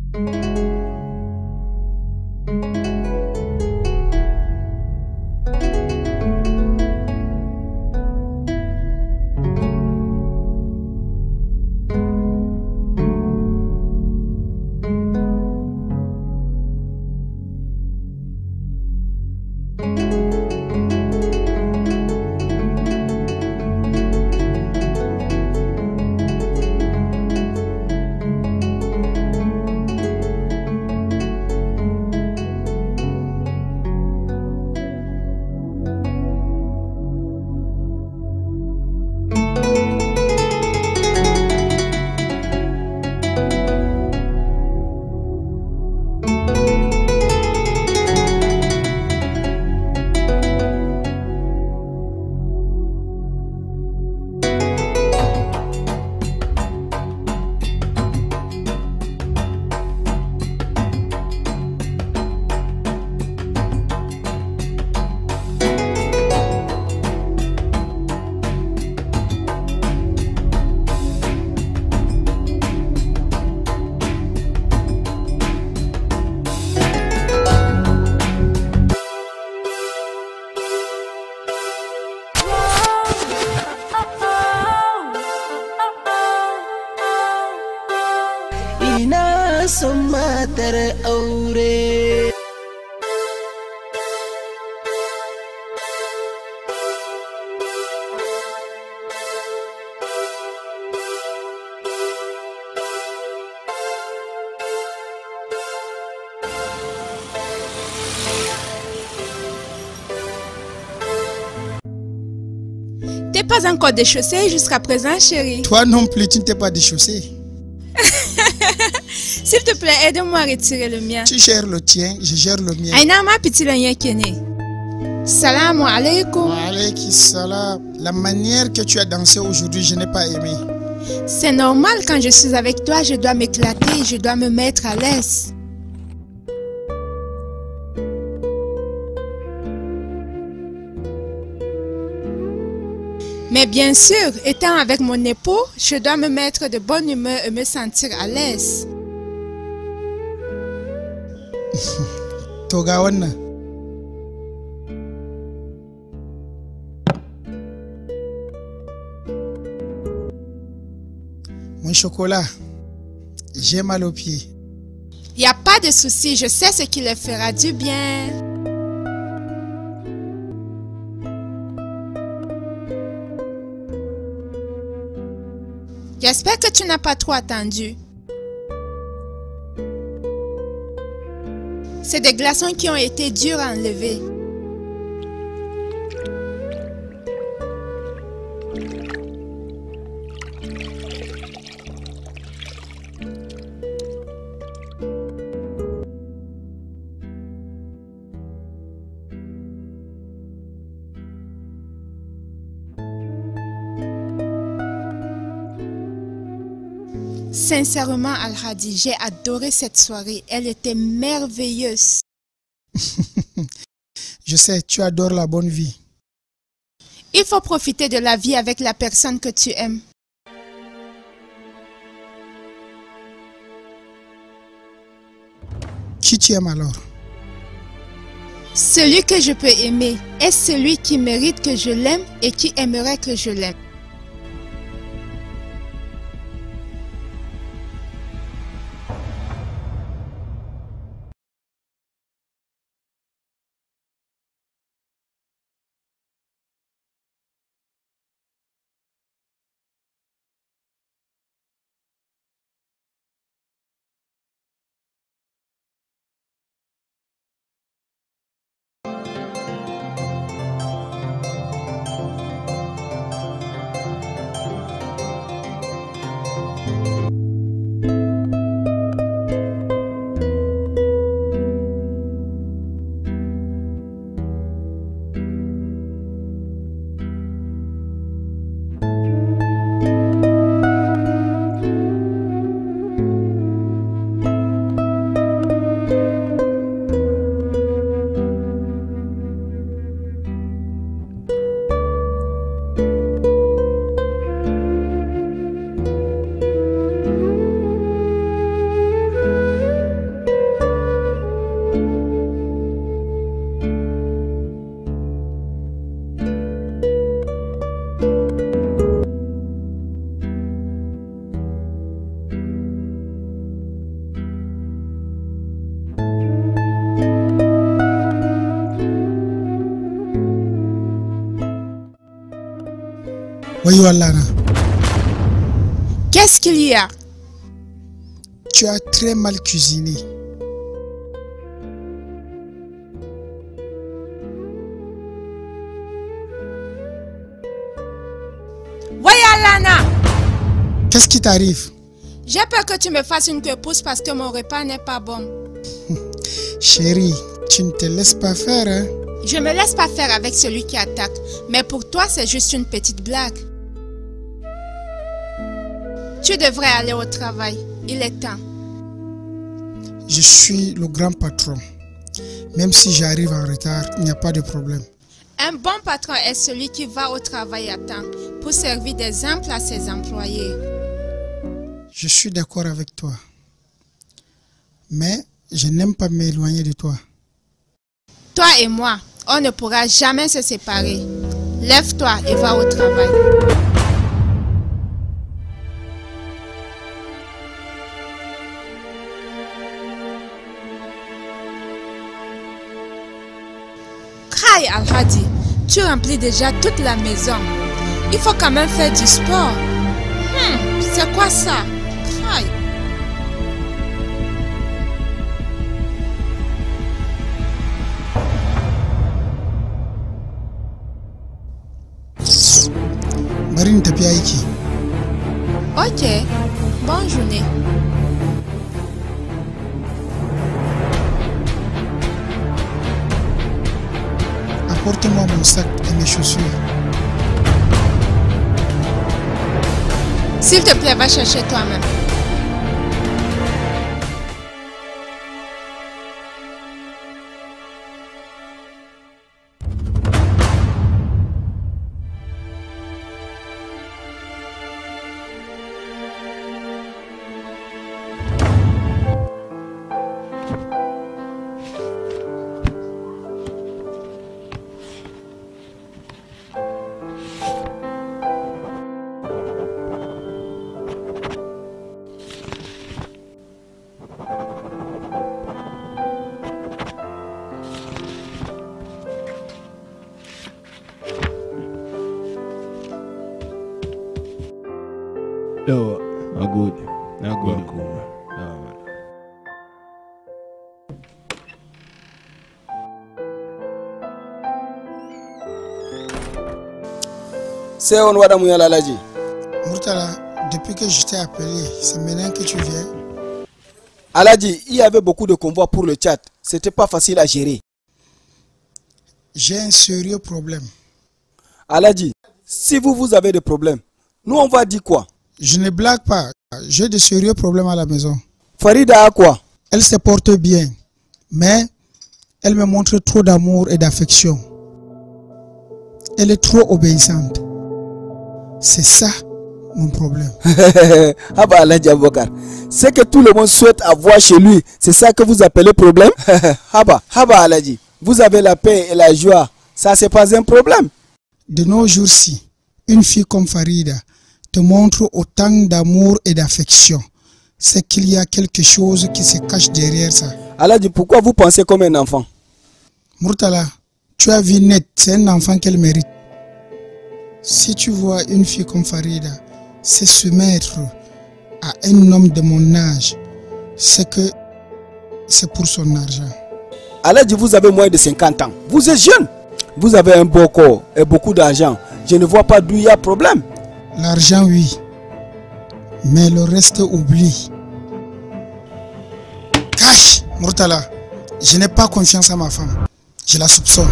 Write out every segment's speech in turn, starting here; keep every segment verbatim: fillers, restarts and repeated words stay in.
ina son matar aure. T'es pas encore déchaussée jusqu'à présent, chérie. Toi non plus, tu ne t'es pas déchaussée. S'il te plaît, aide-moi à retirer le mien. Tu gères le tien, je gère le mien. Aïna ma petit lien kene. Salam alaikum. Wa alayki salam. La manière que tu as dansé aujourd'hui, je n'ai pas aimé. C'est normal, quand je suis avec toi, je dois m'éclater, je dois me mettre à l'aise. Mais bien sûr, étant avec mon époux, je dois me mettre de bonne humeur et me sentir à l'aise. Toga wannan. Mon chocolat, j'ai mal aux pieds. Il n'y a pas de souci, je sais ce qui leur fera du bien. J'espère que tu n'as pas trop attendu. C'est des glaçons qui ont été durs à enlever. Sincèrement, Al-Hadi, j'ai adoré cette soirée. Elle était merveilleuse. Je sais, tu adores la bonne vie. Il faut profiter de la vie avec la personne que tu aimes. Qui tu aimes alors? Celui que je peux aimer est celui qui mérite que je l'aime et qui aimerait que je l'aime. Oui, Alana. Qu'est-ce qu'il y a? Tu as très mal cuisiné. Alana! Qu'est-ce qui t'arrive? J'ai peur que tu me fasses une queue-pousse parce que mon repas n'est pas bon. Chérie, tu ne te laisses pas faire, hein? Je me laisse pas faire avec celui qui attaque. Mais pour toi, c'est juste une petite blague. Tu devrais aller au travail. Il est temps. Je suis le grand patron. Même si j'arrive en retard, il n'y a pas de problème. Un bon patron est celui qui va au travail à temps pour servir d'exemple à ses employés. Je suis d'accord avec toi. Mais je n'aime pas m'éloigner de toi. Toi et moi, on ne pourra jamais se séparer. Lève-toi et va au travail. Kai Al-Hadi, tu remplis déjà toute la maison. Il faut quand même faire du sport. Hmm, c'est quoi ça? Kai. Marine tafi aiki. Ok, bonne journée. Apporte-moi mon sac et mes chaussures. S'il te plaît, va chercher toi-même. No, not good. Not good. Not good. No. C'est on va d'amour à l'Alaji. Murtala, depuis que je t'ai appelé, c'est maintenant que tu viens. Aladji, il y avait beaucoup de convois pour le Tchad. C'était pas facile à gérer. J'ai un sérieux problème. Aladji, si vous, vous avez des problèmes, nous on va dire quoi? Je ne blague pas. J'ai de sérieux problèmes à la maison. Farida a quoi? Elle se porte bien, mais elle me montre trop d'amour et d'affection. Elle est trop obéissante. C'est ça mon problème. Ah bah Aladji Aboubacar, c'est que tout le monde souhaite avoir chez lui. C'est ça que vous appelez problème? Ah bah, ah bah Aladji, vous avez la paix et la joie. Ça c'est pas un problème. De nos jours-ci, une fille comme Farida te montre autant d'amour et d'affection. C'est qu'il y a quelque chose qui se cache derrière ça. Aladji, pourquoi vous pensez comme un enfant? Murtala, tu as vu net, c'est un enfant qu'elle mérite. Si tu vois une fille comme Farida se soumettre à un homme de mon âge, c'est que c'est pour son argent. Aladji, vous avez moins de cinquante ans. Vous êtes jeune. Vous avez un beau corps et beaucoup d'argent. Je ne vois pas d'où il y a problème. L'argent, oui. Mais le reste, oublie. Cache, Murtala. Je n'ai pas confiance à ma femme. Je la soupçonne.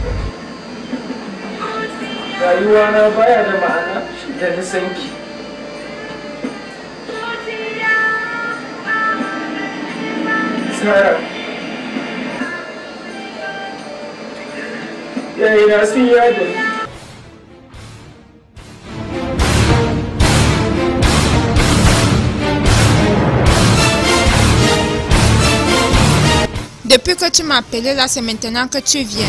Depuis que tu m'as appelé là, c'est maintenant que tu viens.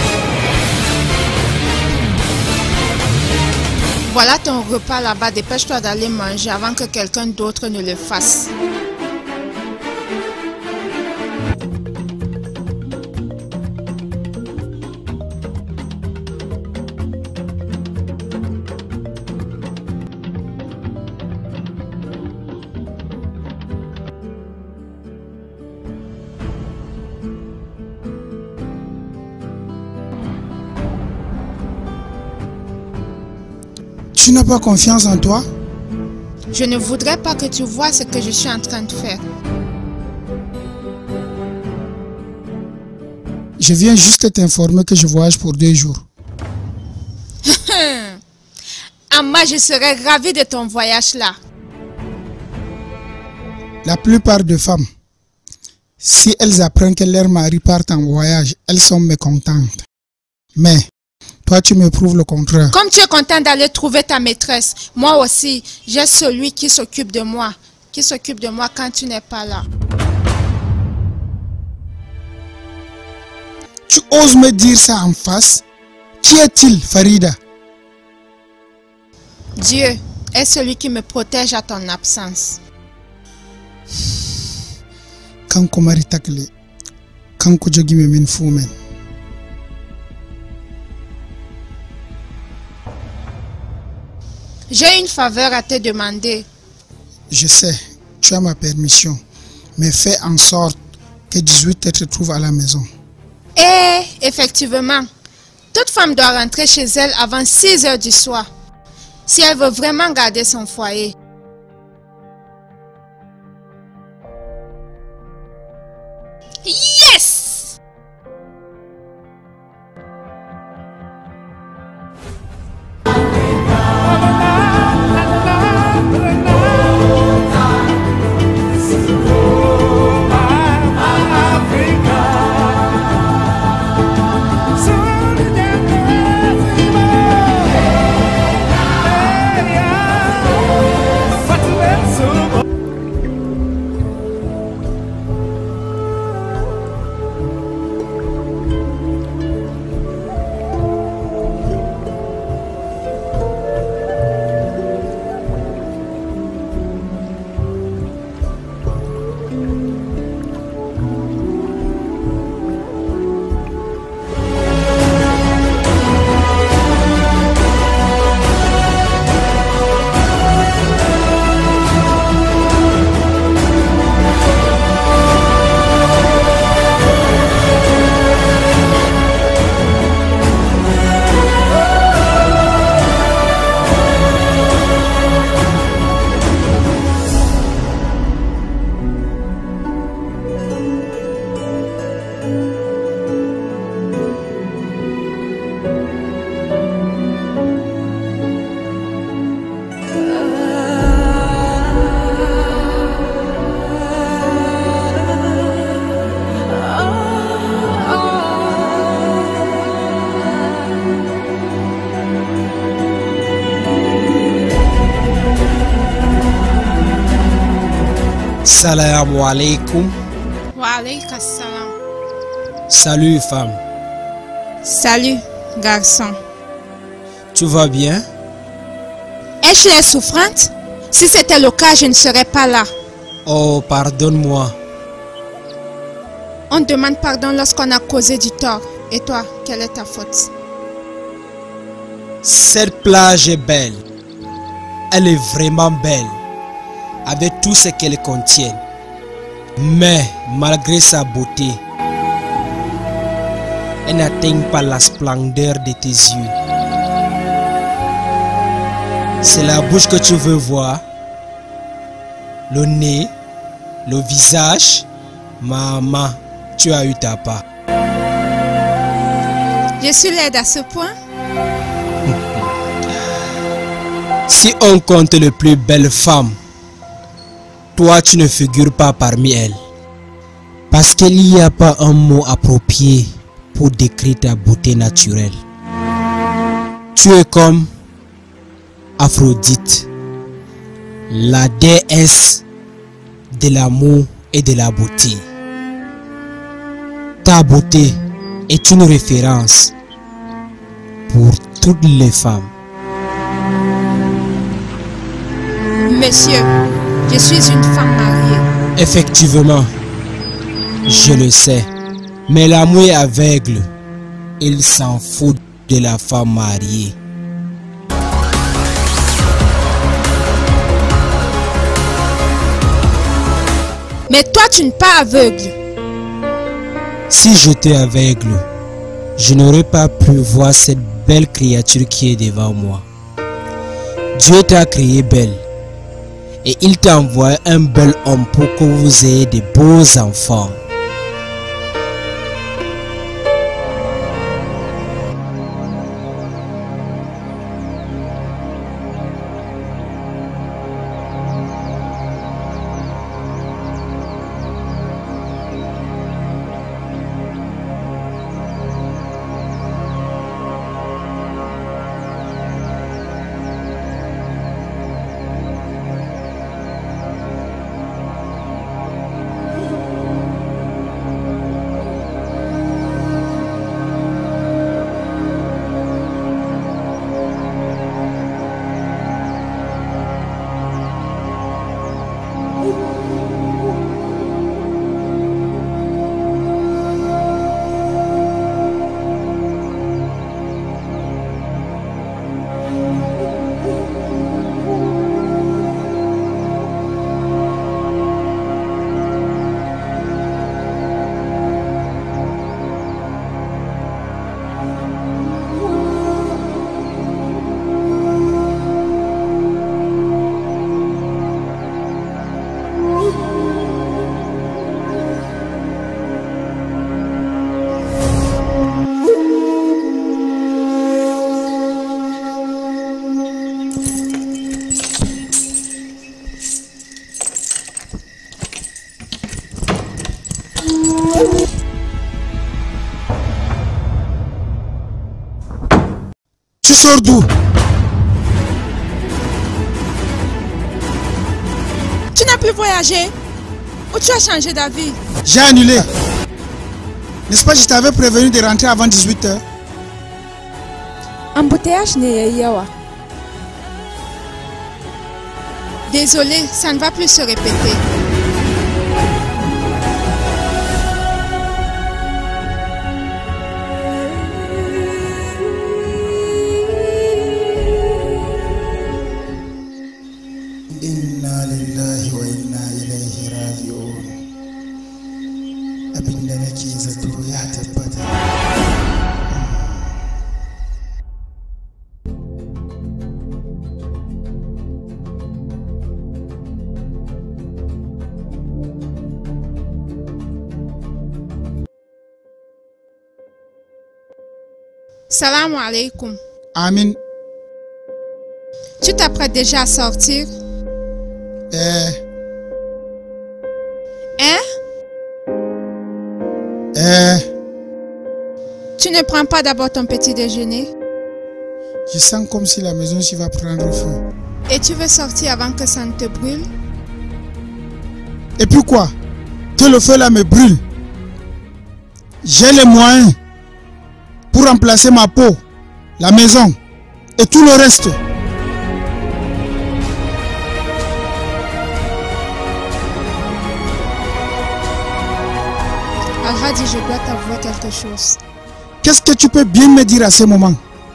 Voilà ton repas là-bas. Dépêche-toi d'aller manger avant que quelqu'un d'autre ne le fasse. Tu n'as pas confiance en toi? Je ne voudrais pas que tu vois ce que je suis en train de faire. Je viens juste t'informer que je voyage pour deux jours. Amma, je serais ravie de ton voyage là. La plupart des femmes, si elles apprennent que leur mari part en voyage, elles sont mécontentes. Mais toi, tu me prouves le contraire. Comme tu es content d'aller trouver ta maîtresse, moi aussi, j'ai celui qui s'occupe de moi, qui s'occupe de moi quand tu n'es pas là. Tu oses me dire ça en face? Qui est-il, Farida? Dieu est celui qui me protège à ton absence. Kanko mari takle, kanko jogi me min fumen. J'ai une faveur à te demander. Je sais, tu as ma permission, mais fais en sorte que dix-huit te retrouve à la maison. Eh, effectivement, toute femme doit rentrer chez elle avant six heures du soir, si elle veut vraiment garder son foyer. Yes! Salam alaikum. Wa alayka salam. Salut femme. Salut, garçon. Tu vas bien? Ai-je l'air souffrante? Si c'était le cas, je ne serais pas là. Oh, pardonne-moi. On demande pardon lorsqu'on a causé du tort. Et toi, quelle est ta faute? Cette plage est belle. Elle est vraiment belle, avec tout ce qu'elle contient. Mais malgré sa beauté, elle n'atteint pas la splendeur de tes yeux. C'est la bouche que tu veux voir, le nez, le visage. Maman, tu as eu ta part. Je suis laide à ce point? Si on compte les plus belles femmes, toi tu ne figures pas parmi elles. Parce qu'il n'y a pas un mot approprié pour décrire ta beauté naturelle. Tu es comme Aphrodite, la déesse de l'amour et de la beauté. Ta beauté est une référence pour toutes les femmes. Monsieur, je suis une femme mariée. Effectivement, je le sais. Mais l'amour est aveugle. Il s'en fout de la femme mariée. Mais toi, tu n'es pas aveugle. Si j'étais aveugle, je n'aurais pas pu voir cette belle créature qui est devant moi. Dieu t'a créé belle et il t'a envoyé un bel homme pour que vous ayez de beaux enfants. Tu sors d'où? Tu n'as plus voyagé? Ou tu as changé d'avis? J'ai annulé. N'est-ce pas, je t'avais prévenu de rentrer avant dix-huit heures? Embouteillage n'est yawa. Désolé, ça ne va plus se répéter. Inna lillahi wa inna ilayhi raji'un. Abinda nake zato ya tabbata. Salam alaikum. Amin. Tu t'apprêtes déjà à sortir? Eh, Hein? eh, Tu ne prends pas d'abord ton petit déjeuner? je sens comme si la maison s'y va prendre feu. Et tu veux sortir avant que ça ne te brûle? Et puis quoi? Que le feu là me brûle. J'ai les moyens pour remplacer ma peau, la maison et tout le reste. Al-Hadi, je dois t'avouer quelque chose. Qu'est-ce que tu peux bien me dire à ce moment?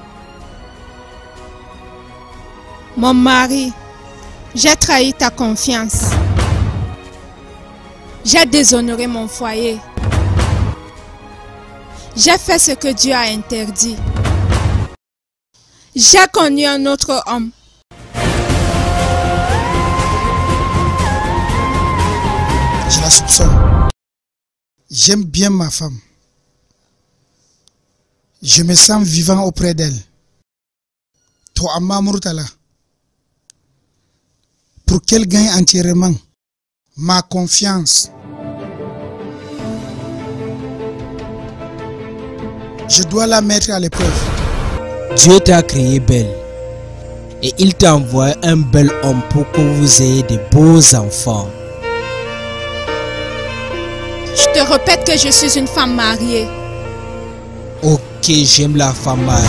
Mon mari, j'ai trahi ta confiance. J'ai déshonoré mon foyer. J'ai fait ce que Dieu a interdit. J'ai connu un autre homme. Je la soupçonne. J'aime bien ma femme. Je me sens vivant auprès d'elle. Toi, Amma Murtala, pour qu'elle gagne entièrement ma confiance, je dois la mettre à l'épreuve. Dieu t'a créé belle et il t'a envoyé un bel homme pour que vous ayez de beaux enfants. Je te répète que je suis une femme mariée. Ok, j'aime la femme mariée.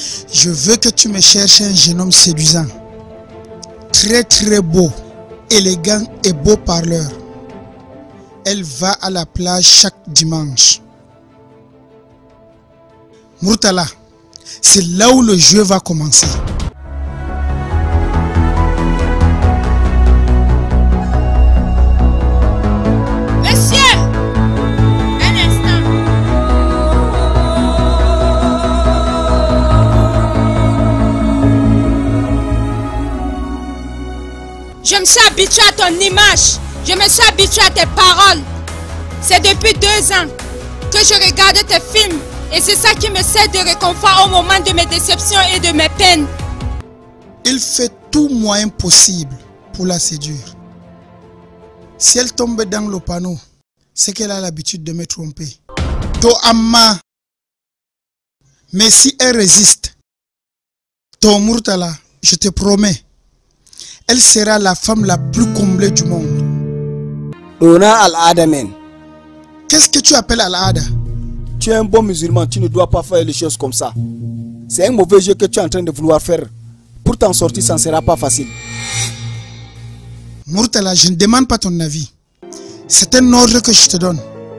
Je veux que tu me cherches un jeune homme séduisant, très très beau, élégant et beau parleur. Elle va à la plage chaque dimanche. Murtala, c'est là où le jeu va commencer. Monsieur, un instant. Je me suis habitué à ton image. Je me suis habitué à tes paroles. C'est depuis deux ans que je regarde tes films et c'est ça qui me sert de réconfort au moment de mes déceptions et de mes peines. Il fait tout moyen possible pour la séduire. Si elle tombe dans le panneau, c'est qu'elle a l'habitude de me tromper. To amma. Mais si elle résiste, To Murtala, je te promets, elle sera la femme la plus comblée du monde. Dona Al-Ada, men. Qu'est-ce que tu appelles Al-Ada? Tu es un bon musulman, tu ne dois pas faire les choses comme ça. C'est un mauvais jeu que tu es en train de vouloir faire. Pour t'en sortir, ça ne sera pas facile. Murtala, je ne demande pas ton avis. C'est un ordre que je te donne.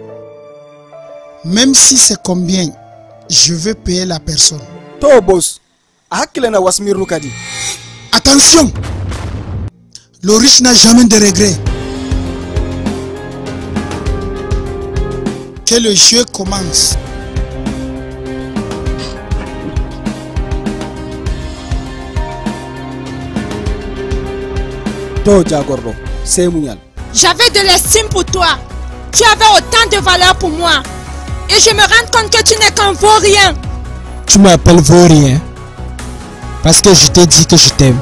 Même si c'est combien, je vais payer la personne. Toi, boss, Hakilena Wasmir Nukadi. Attention! Le riche n'a jamais de regrets. Que le jeu commence. J'avais de l'estime pour toi. Tu avais autant de valeur pour moi. Et je me rends compte que tu n'es qu'un vaurien. Tu m'appelles vaurien parce que je t'ai dit que je t'aime.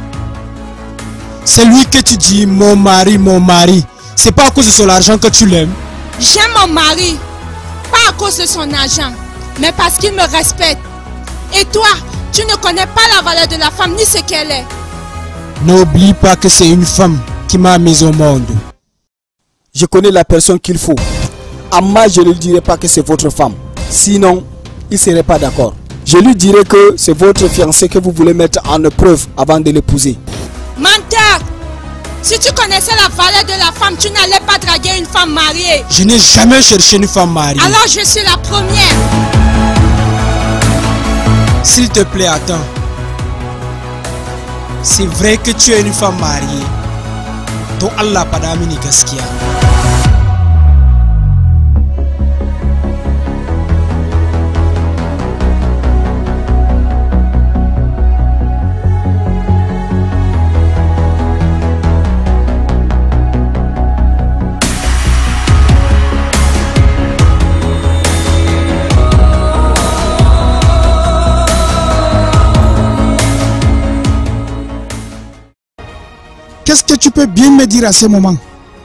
C'est lui que tu dis mon mari, mon mari. C'est pas à cause de son argent que tu l'aimes. J'aime mon mari, pas à cause de son argent, mais parce qu'il me respecte. Et toi, tu ne connais pas la valeur de la femme ni ce qu'elle est. N'oublie pas que c'est une femme qui m'a mise au monde. Je connais la personne qu'il faut. Amma, je ne lui dirai pas que c'est votre femme. Sinon, il ne serait pas d'accord. Je lui dirai que c'est votre fiancé que vous voulez mettre en épreuve avant de l'épouser. Menteur! Si tu connaissais la valeur de la femme, tu n'allais pas draguer une femme mariée. Je n'ai jamais cherché une femme mariée. Alors je suis la première. S'il te plaît, attends. C'est vrai que tu es une femme mariée. Donc Allah padamini gaskiya. Qu'est-ce que tu peux bien me dire à ce moment?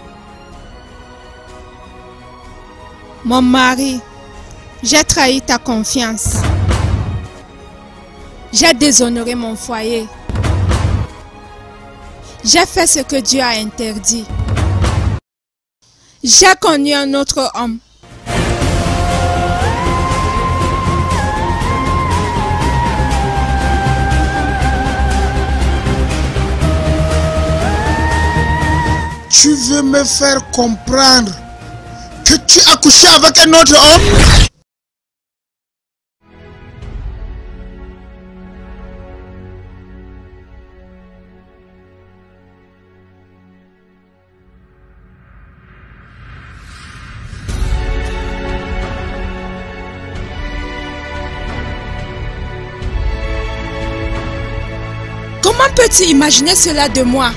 Mon mari, j'ai trahi ta confiance. J'ai déshonoré mon foyer. J'ai fait ce que Dieu a interdit. J'ai connu un autre homme. Tu veux me faire comprendre que tu as couché avec un autre homme? Comment peux-tu imaginer cela de moi?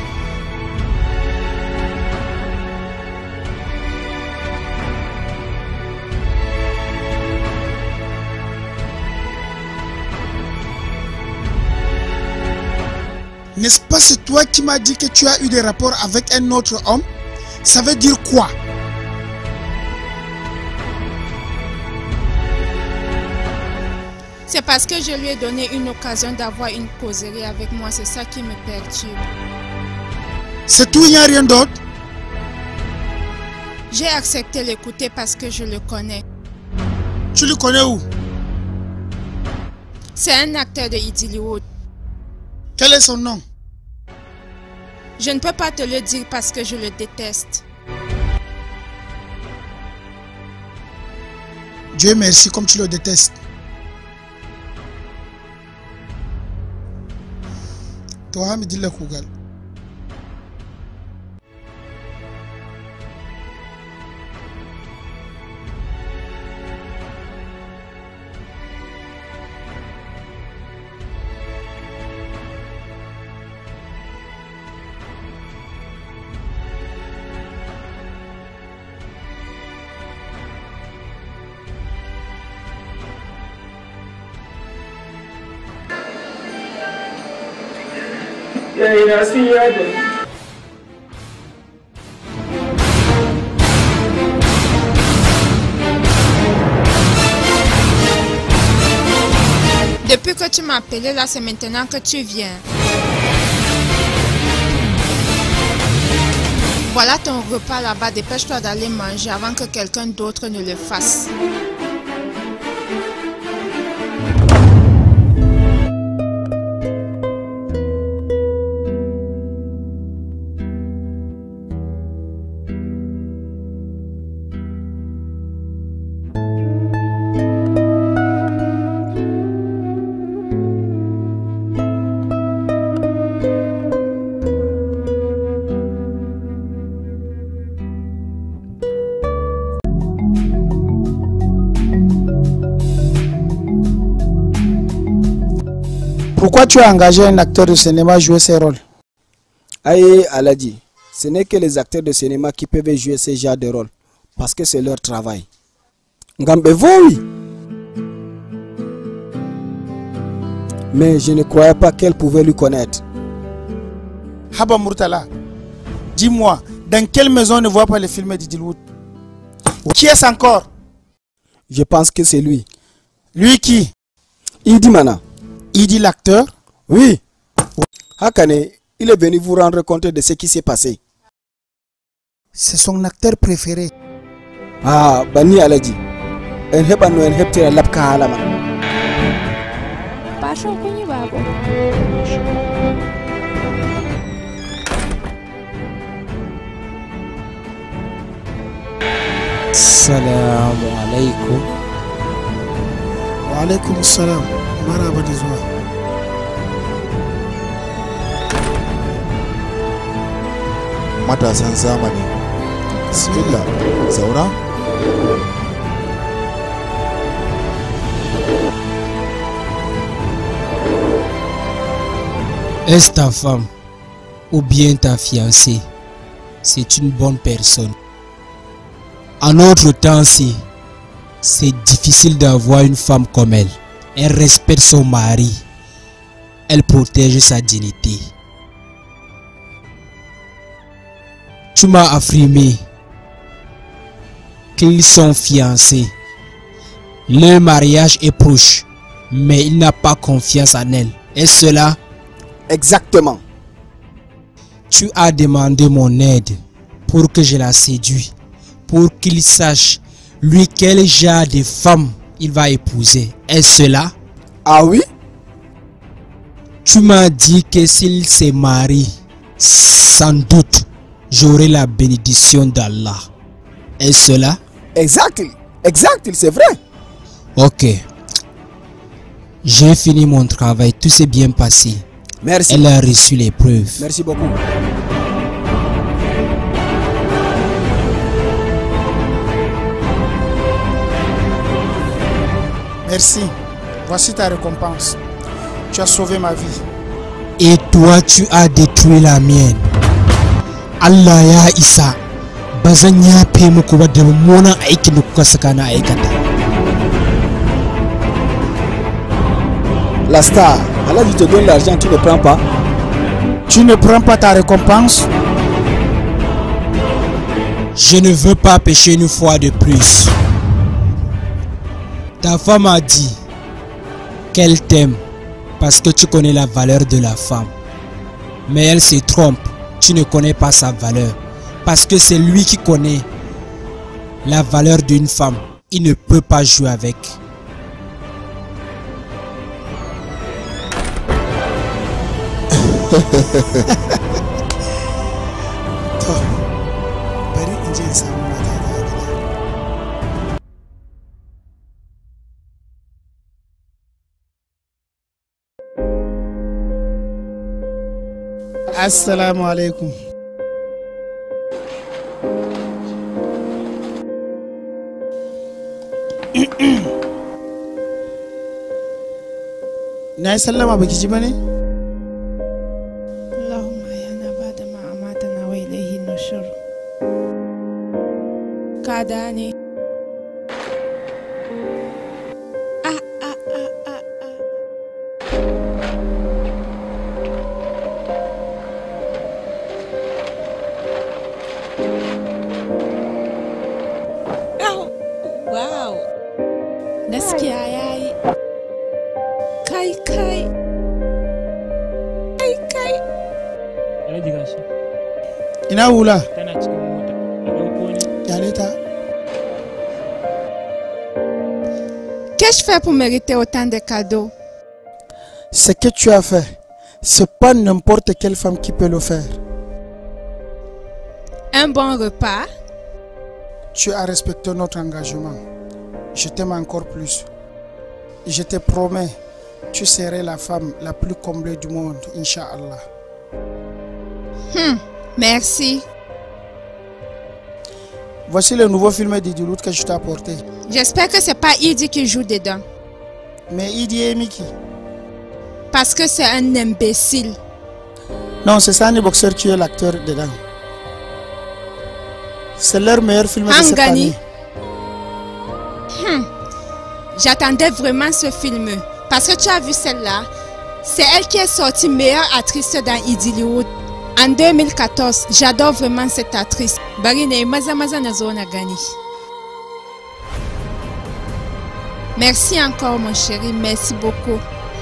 N'est-ce pas c'est toi qui m'as dit que tu as eu des rapports avec un autre homme? Ça veut dire quoi? C'est parce que je lui ai donné une occasion d'avoir une causerie avec moi, c'est ça qui me perturbe. C'est tout, il n'y a rien d'autre? J'ai accepté l'écouter parce que je le connais. Tu le connais où? C'est un acteur de Idylliwood. Quel est son nom? Je ne peux pas te le dire parce que je le déteste. Dieu merci comme tu le détestes. Toi, me dis le Kougal. Depuis que tu m'as appelé là, c'est maintenant que tu viens. Voilà ton repas là-bas, dépêche-toi d'aller manger avant que quelqu'un d'autre ne le fasse. Pourquoi tu as engagé un acteur de cinéma à jouer ces rôles? Aïe, Aladi, ce n'est que les acteurs de cinéma qui peuvent jouer ce genre de rôle, parce que c'est leur travail. Ngambevo, oui. Mais je ne croyais pas qu'elle pouvait lui connaître. Haba Murtala, dis-moi, dans quelle maison on ne voit pas les films d'Idylliwood? Qui est-ce encore? Je pense que c'est lui. Lui qui? Idi Mana. Idi l'acteur? Oui. Hakane, il est venu vous rendre compte de ce qui s'est passé. C'est son acteur préféré. Ah, Bani Aladi. En heba no en hebtira lapka halama. Passion kunyi babo. Assalamu alaikum. Wa alaikum assalam. Maraba da zuwa. Matasan zamani. Bismillah. Zauna. Est-ce ta femme ou bien ta fiancée? C'est une bonne personne. En notre temps-ci, c'est difficile d'avoir une femme comme elle. Elle respecte son mari. Elle protège sa dignité. Tu m'as affirmé qu'ils sont fiancés. Leur mariage est proche, mais il n'a pas confiance en elle. Est-ce cela? Exactement. Tu as demandé mon aide pour que je la séduise, pour qu'il sache, lui, quel genre de femme il va épouser. Est-ce cela? Ah oui? Tu m'as dit que s'il se marie, sans doute, j'aurai la bénédiction d'Allah. Est-ce cela? Exact, exact, c'est vrai. Ok. J'ai fini mon travail, tout s'est bien passé. Merci. Elle a reçu les preuves. Merci beaucoup. Merci. Voici ta récompense. Tu as sauvé ma vie. Et toi, tu as détruit la mienne. Allah ya isa. Bazan yafe muku ba da mummunan aikin da kuka saka na aikata. La star, alors je te donne l'argent, tu ne prends pas. Tu ne prends pas ta récompense? Je ne veux pas pécher une fois de plus. Ta femme a dit qu'elle t'aime parce que tu connais la valeur de la femme. Mais elle se trompe, tu ne connais pas sa valeur. Parce que c'est lui qui connaît la valeur d'une femme. Il ne peut pas jouer avec. To, bari in je in samu mata ta a gida. Assalamu alaikum. Na yi sallama baki ji ba ne? Allahumma ya na ba da ma'amata na wa ilaihi nushur. Kada ne. Ah, ah, ah, ah, ah. Oh, wow. Gaskiya yayi. Kai kai. Kai kai. Alhaji gashi. Ina hula? Tana cikin mota. A ɗauko ne. Kyale ta. Qu'ai-je fait pour mériter autant de cadeaux? Ce que tu as fait, c'est pas n'importe quelle femme qui peut le faire. Un bon repas, Tu as respecté notre engagement. Je t'aime encore plus. Je te promets, tu serais la femme la plus comblée du monde, Inch'Allah. Hmm, merci. Voici le nouveau film d'Idi Lut que je t'ai apporté. J'espère que c'est pas Idi qui joue dedans. Mais Idi et Mickey. Parce que c'est un imbécile. Non, c'est Sani Boxer qui est l'acteur dedans. C'est leur meilleur film de cette Angani. année. Hmm. J'attendais vraiment ce film. Parce que tu as vu celle-là. C'est elle qui est sortie meilleure actrice dans Idi Lut en deux mille quatorze. J'adore vraiment cette actrice. Barine maza maza na zo na gani. Merci encore mon chéri. Merci beaucoup.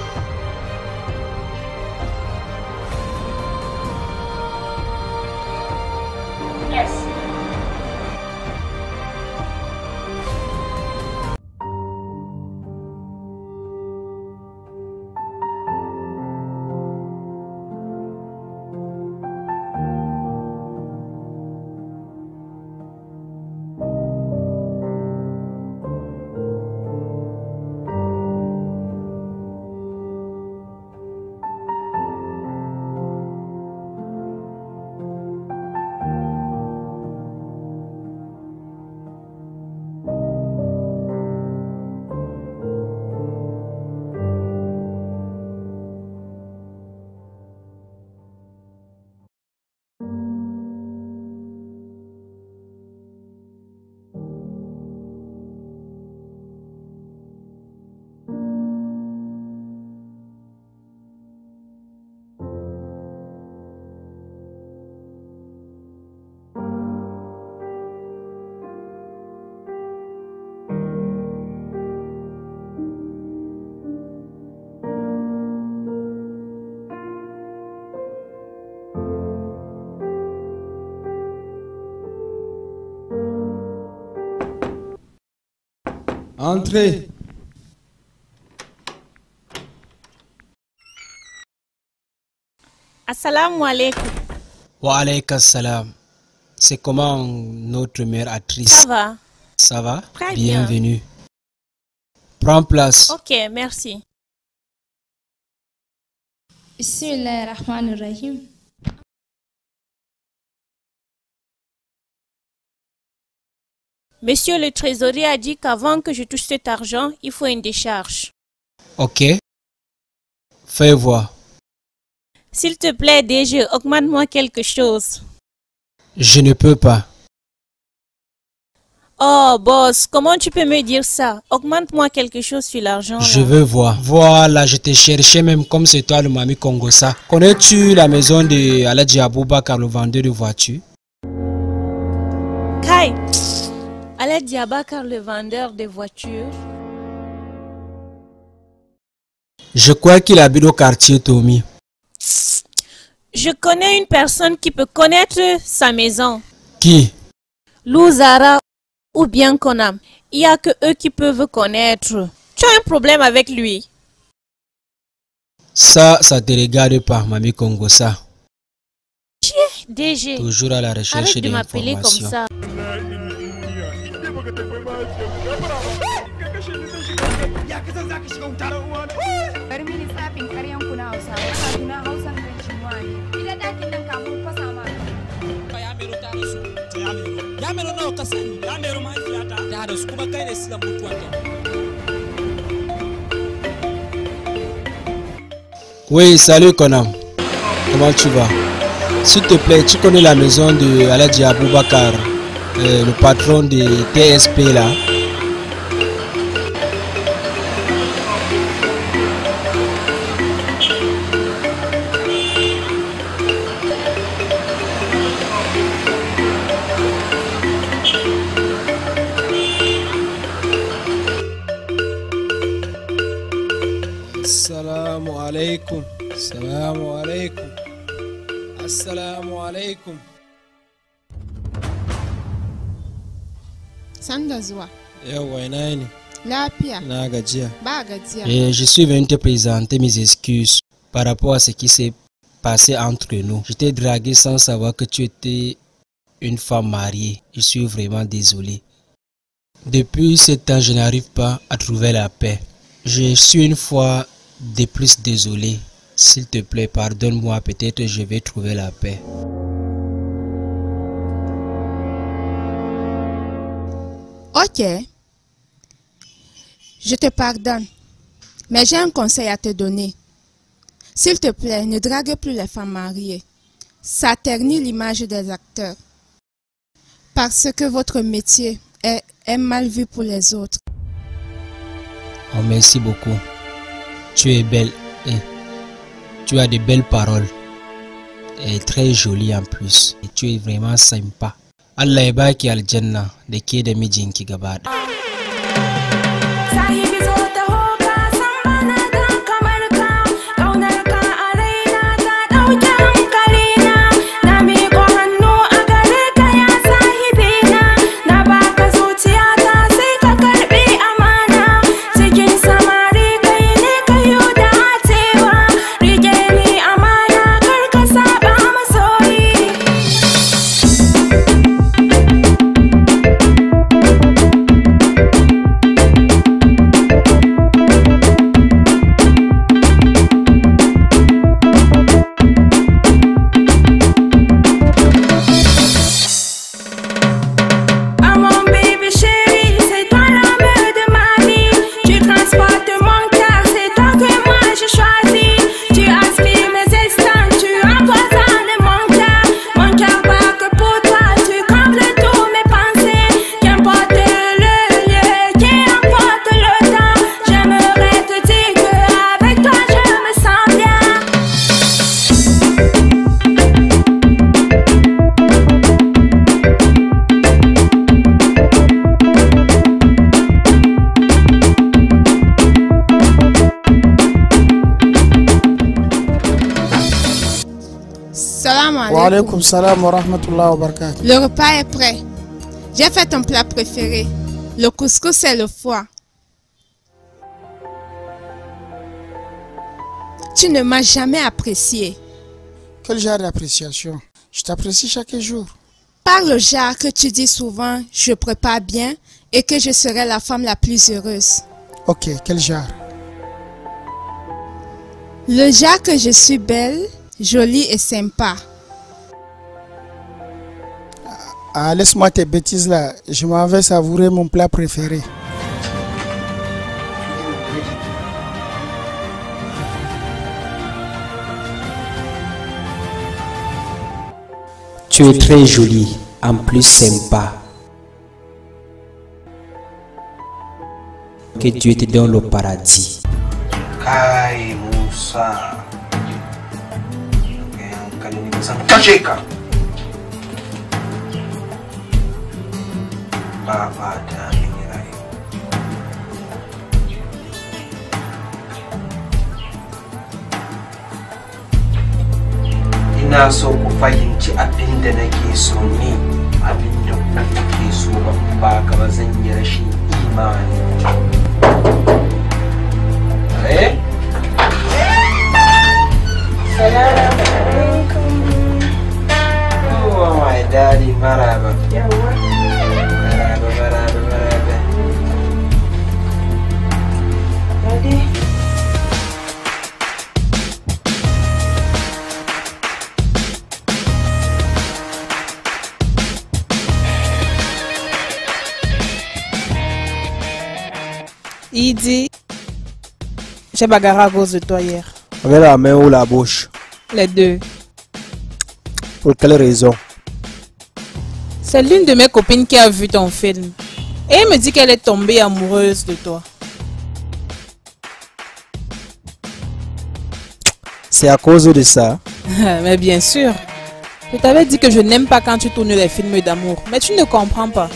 Entrez. Assalamu alaikum. Wa alayka salam. C'est comment notre mère actrice? Ça va? Ça va? Très bien. Bienvenue. Prends place. Ok, merci. Bismillahirrahmanirrahim. Monsieur le trésorier a dit qu'avant que je touche cet argent, il faut une décharge. Ok. Fais voir. S'il te plaît, D G, augmente-moi quelque chose. Je ne peux pas. Oh, boss, comment tu peux me dire ça? Augmente-moi quelque chose sur l'argent. Je là. veux voir. Voilà, je te cherchais même comme c'est toi le Mami Kongosa. Connais-tu la maison de Aladji Aboubakar, le vendeur de voitures? Kai, Aladji Aboubakar, le vendeur de voitures. Je crois qu'il habite au quartier Tommy. Je connais une personne qui peut connaître sa maison. Qui? Louzara ou bien Konam. Il n'y a que eux qui peuvent connaître. Tu as un problème avec lui? Ça, ça te regarde pas, Mamie Kongosa. D G. Toujours à la recherche Arrête de m'appeler comme d'informations. ça. Oui, salut Konam. Comment tu vas? S'il te plaît, tu connais la maison de Aladji Aboubakar, euh, le patron de T S P là? Assalamu alaikum. Assalamu alaikum. Assalamu alaikum. Sanda zuwa. Yawa ina ne? Lafiya. Na gajiya. Ba gajiya. Et je suis venu te présenter mes excuses par rapport à ce qui s'est passé entre nous. Je t'ai dragué sans savoir que tu étais une femme mariée. Je suis vraiment désolé. Depuis ce temps, je n'arrive pas à trouver la paix. Je suis une fois de plus désolé. S'il te plaît, pardonne-moi, peut-être je vais trouver la paix. Ok. Je te pardonne. Mais j'ai un conseil à te donner. S'il te plaît, ne drague plus les femmes mariées. Ça ternit l'image des acteurs. Parce que votre métier est, est mal vu pour les autres. Oh, merci beaucoup. Tu es belle et tu as de belles paroles. Et très jolie en plus. Et tu es vraiment sympa. Allah ya baki aljanna da ke da mijinki gaba da. Wa alaikum salam wa rahmatullahi wa barakatuh. Le repas est prêt. J'ai fait ton plat préféré. Le couscous et le foie. Tu ne m'as jamais apprécié. Quel genre d'appréciation? Je t'apprécie chaque jour. Par le genre que tu dis souvent, je prépare bien et que je serai la femme la plus heureuse. Ok, quel genre? Le genre que je suis belle, jolie et sympa. Ah, laisse-moi tes bêtises là. Je m'en vais savourer mon plat préféré. Tu es très jolie, en plus sympa. Que Dieu te donne le paradis. Kai Musa. Kashe ka. Baba da rayu. Ina so ku fahimci abin da nake so ni, abin da kuke so ba ka ba zan yi rashin imani. Eh? Salam alaikum. Oh my daddy, maraba. Yawa. Maraba, maraba, maraba. Daddy. Il dit, j'ai bagarré à cause de toi hier. Avec la main ou la bouche? Les deux. Pour quelle raison? C'est l'une de mes copines qui a vu ton film. Et elle me dit qu'elle est tombée amoureuse de toi. C'est à cause de ça? Mais bien sûr. Je t'avais dit que je n'aime pas quand tu tournes les films d'amour. Mais tu ne comprends pas.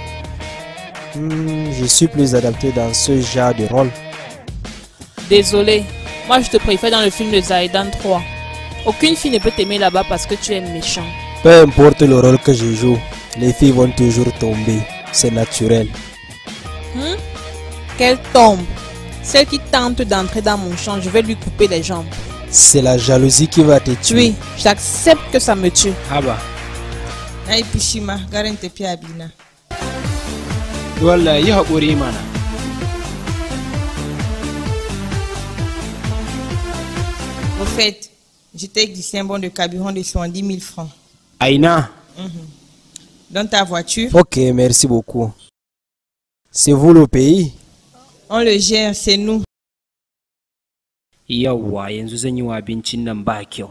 Hmm, je suis plus adapté dans ce genre de rôle. Désolé. Moi je te préfère dans le film de Zaidan trois. Aucune fille ne peut t'aimer là-bas parce que tu es méchant. Peu importe le rôle que je joue, les filles vont toujours tomber. C'est naturel. Hmm? Qu'elle tombe. Celle qui tente d'entrer dans mon champ, je vais lui couper les jambes. C'est la jalousie qui va te tuer. Oui, j'accepte que ça me tue. Ah bah. Aïe Pishima, garante pia abina. Wallah, yi haƙuri mana. Au fait, je t'ai glissé un bon de carburant de soixante-dix mille francs. Aïna. Mhm. Dans ta voiture. Ok, merci beaucoup. C'est vous le pays? On le gère, c'est nous. Yawwa, yanzu zan yi wa abincin nan ba kyau.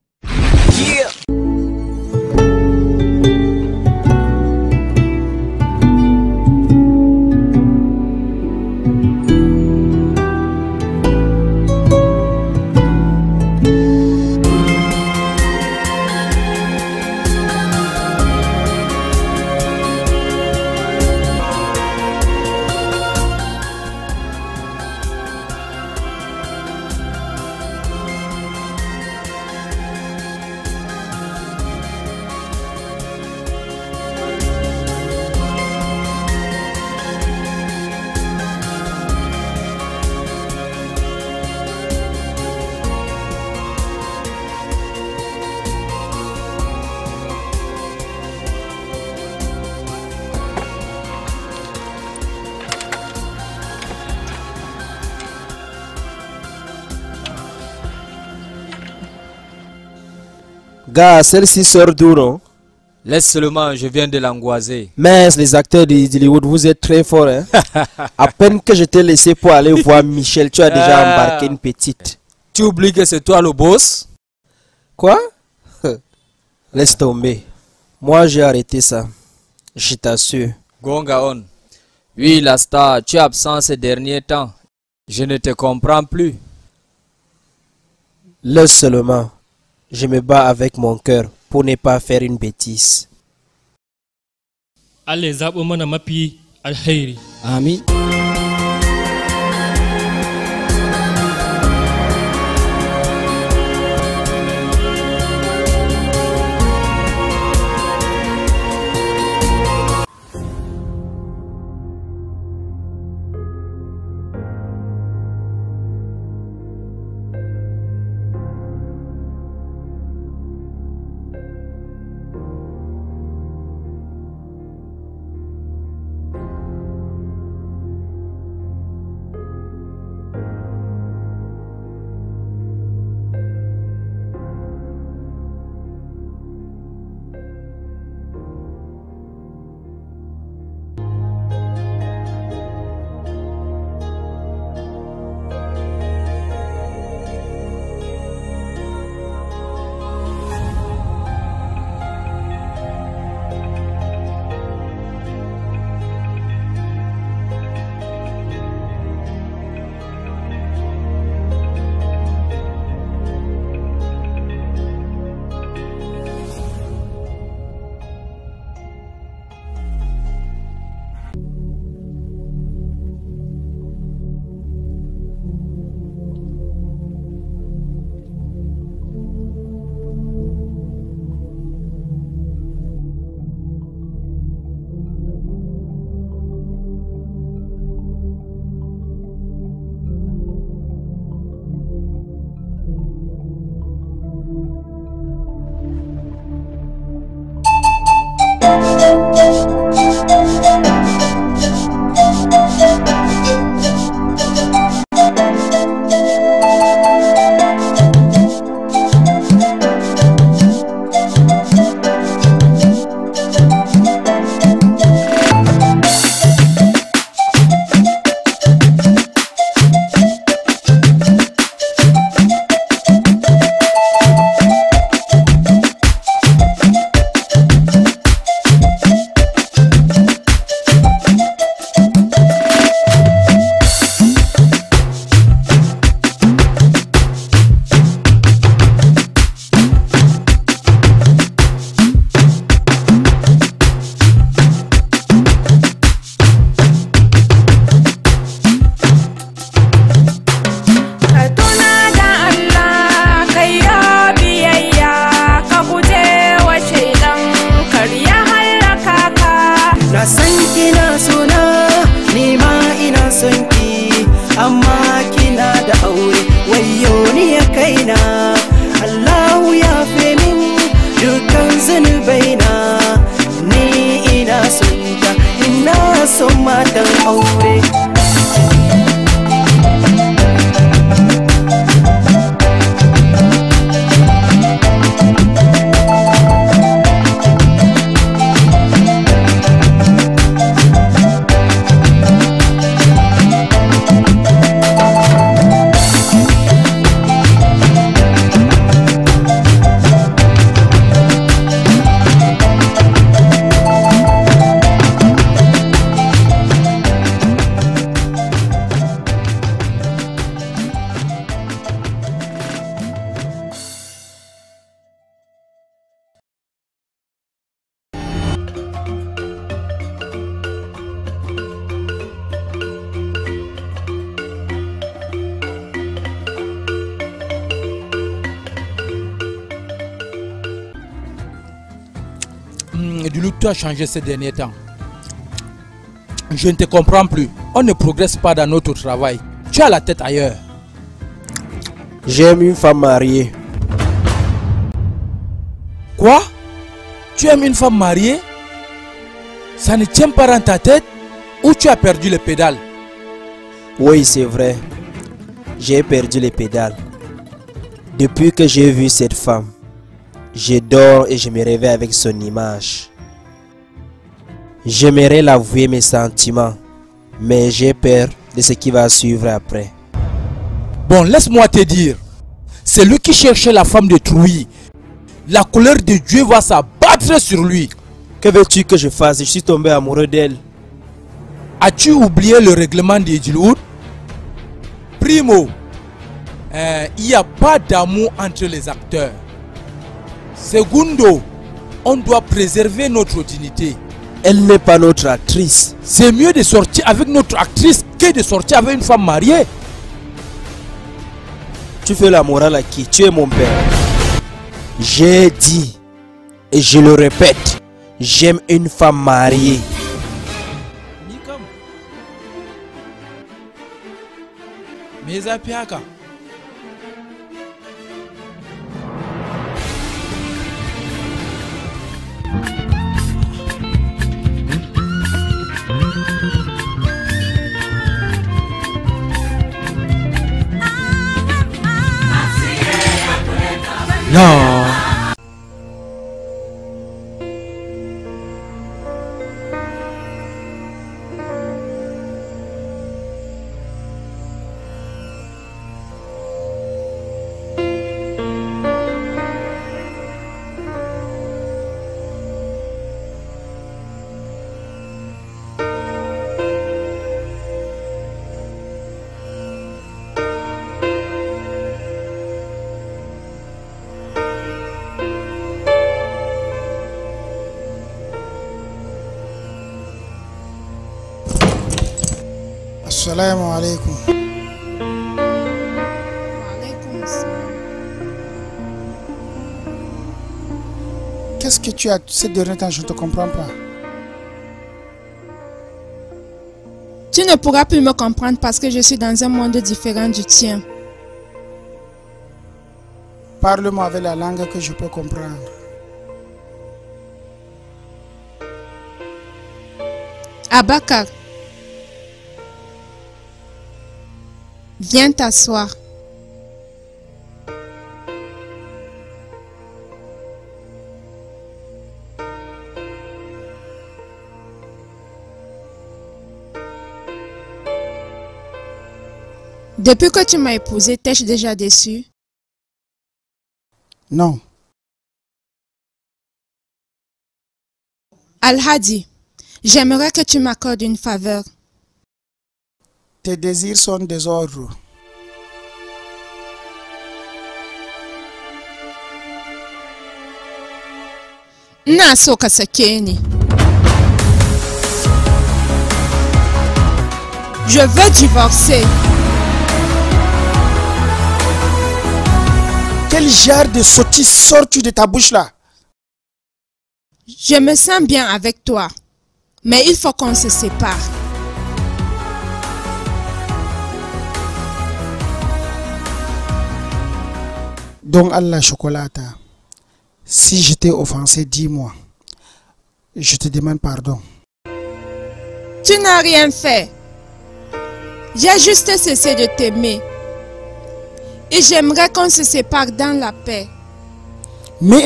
Gars, celle-ci sort d'où, non? Laisse seulement, je viens de l'angoiser. Mais les acteurs d'Hollywood, vous êtes très forts, hein? À peine que je t'ai laissé pour aller voir Michel, tu as déjà Ah. embarqué une petite. Tu oublies que c'est toi le boss? Quoi? Laisse tomber. Moi, j'ai arrêté ça. Je t'assure. Gongaon. Oui, la star, tu es absent ces derniers temps. Je ne te comprends plus. Laisse seulement. Je me bats avec mon cœur pour ne pas faire une bêtise. Allah ya zaɓo mana mafi alheri. Amin. du look tu as changé ces derniers temps. Je ne te comprends plus. On ne progresse pas dans notre travail. Tu as la tête ailleurs. J'aime une femme mariée. Quoi? Tu aimes une femme mariée? Ça ne tient pas dans ta tête? Ou tu as perdu les pédales? Oui, c'est vrai. J'ai perdu les pédales. Depuis que j'ai vu cette femme, je dors et je me réveille avec son image. J'aimerais l'avouer mes sentiments, mais j'ai peur de ce qui va suivre après. Bon, laisse-moi te dire. Celui qui cherchait la femme de Trouille, la colère de Dieu va s'abattre sur lui. Que veux-tu que je fasse? Je suis tombé amoureux d'elle. As-tu oublié le règlement de Edgewood? Primo, euh, il n'y a pas d'amour entre les acteurs. Segundo, on doit préserver notre dignité. Elle n'est pas notre actrice. C'est mieux de sortir avec notre actrice que de sortir avec une femme mariée. Tu fais la morale à qui? Tu es mon père. J'ai dit, et je le répète, j'aime une femme mariée. Non. Assalamu alaikum. Qu'est-ce que tu as ces derniers temps? Je ne te comprends pas. Tu ne pourras plus me comprendre parce que je suis dans un monde différent du tien. Parle-moi avec la langue que je peux comprendre. Abakar, viens t'asseoir. Depuis que tu m'as épousé, t'es-je déjà déçu? Non. Al-Hadi, j'aimerais que tu m'accordes une faveur. Tes désirs sont des ordres. Nasoka Sakeni. Je veux divorcer. Quel genre de sottise sors-tu de ta bouche là? Je me sens bien avec toi, mais il faut qu'on se sépare. Donc Allah Chocolata, si je t'ai offensé, dis-moi. Je te demande pardon. Tu n'as rien fait. J'ai juste cessé de t'aimer. Et j'aimerais qu'on se sépare dans la paix. Mais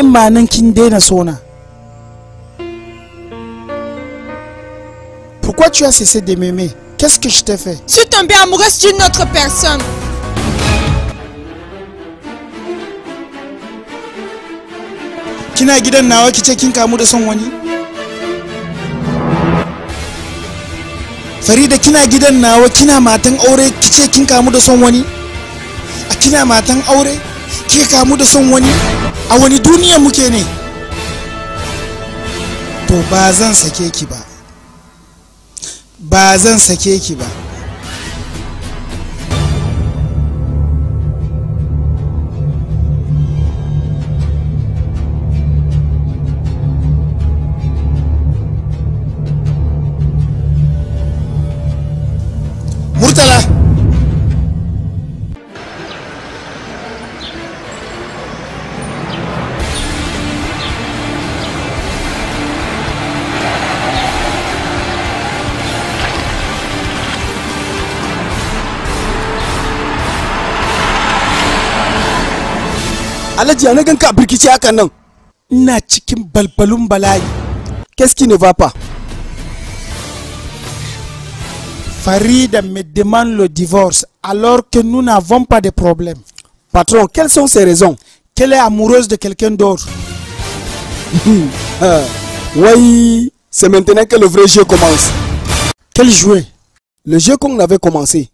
pourquoi tu as cessé de m'aimer? Qu'est-ce que je t'ai fait? Je suis tombée amoureuse d'une autre personne. Kina gidan nawa kice kin kamu da son wani? Farida, kina gidan nawa kina matan aure kice kin kamu da son wani? A kina matan aure kike kamu da son wani? A wani duniya muke ne? To ba zan sake ki ba. Ba zan sake ki ba. Alhaji ana ganka birkice haka nan. Ina cikin balbalun bala'i. Qu'est-ce qui ne va pas? Farida me demande le divorce alors que nous n'avons pas de problème. Patron, quelles sont ses raisons? Qu'elle est amoureuse de quelqu'un d'autre. euh, oui, c'est maintenant que le vrai jeu commence. Quel jeu? Le jeu qu'on avait commencé.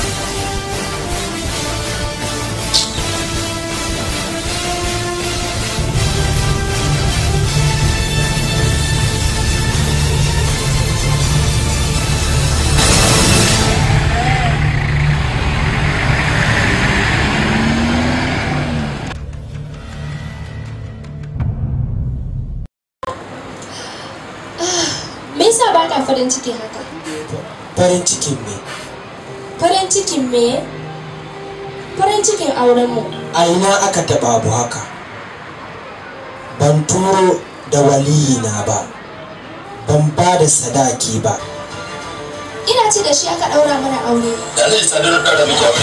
Me yasa ba ka farin ciki haka? Farin cikin me? Farin cikin me? Farin cikin auren mu. A ina aka taba abu haka? Ban turo da waliyi na ba. Ban ba da sadaki ba. Ina ce da shi aka daura mana aure. Da zai sadar da miki aure.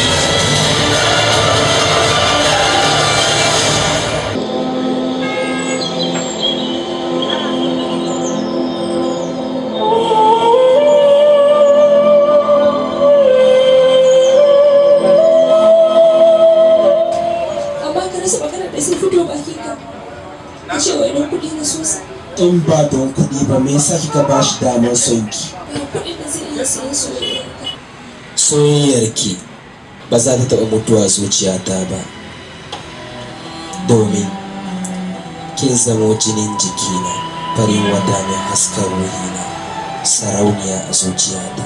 In ba don kuɗi ba me yasa kika ba shi damar son ki? Soyayyar ki ba za ta taɓa mutuwa zuciyata ba, domin kin zamo jinin jikina, farin wata mai haskar ruhina, sarauniya a zuciyata.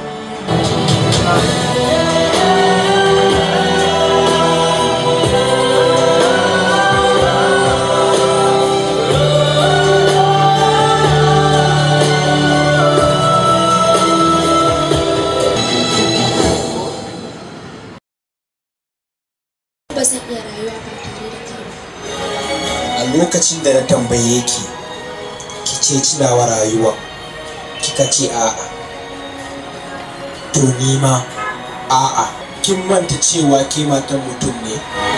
Lokacin da na tambaye ki ki ce tunawa rayuwa kika ce a'a, to ni ma a'a. Kin manta cewa ke matan mutum ne.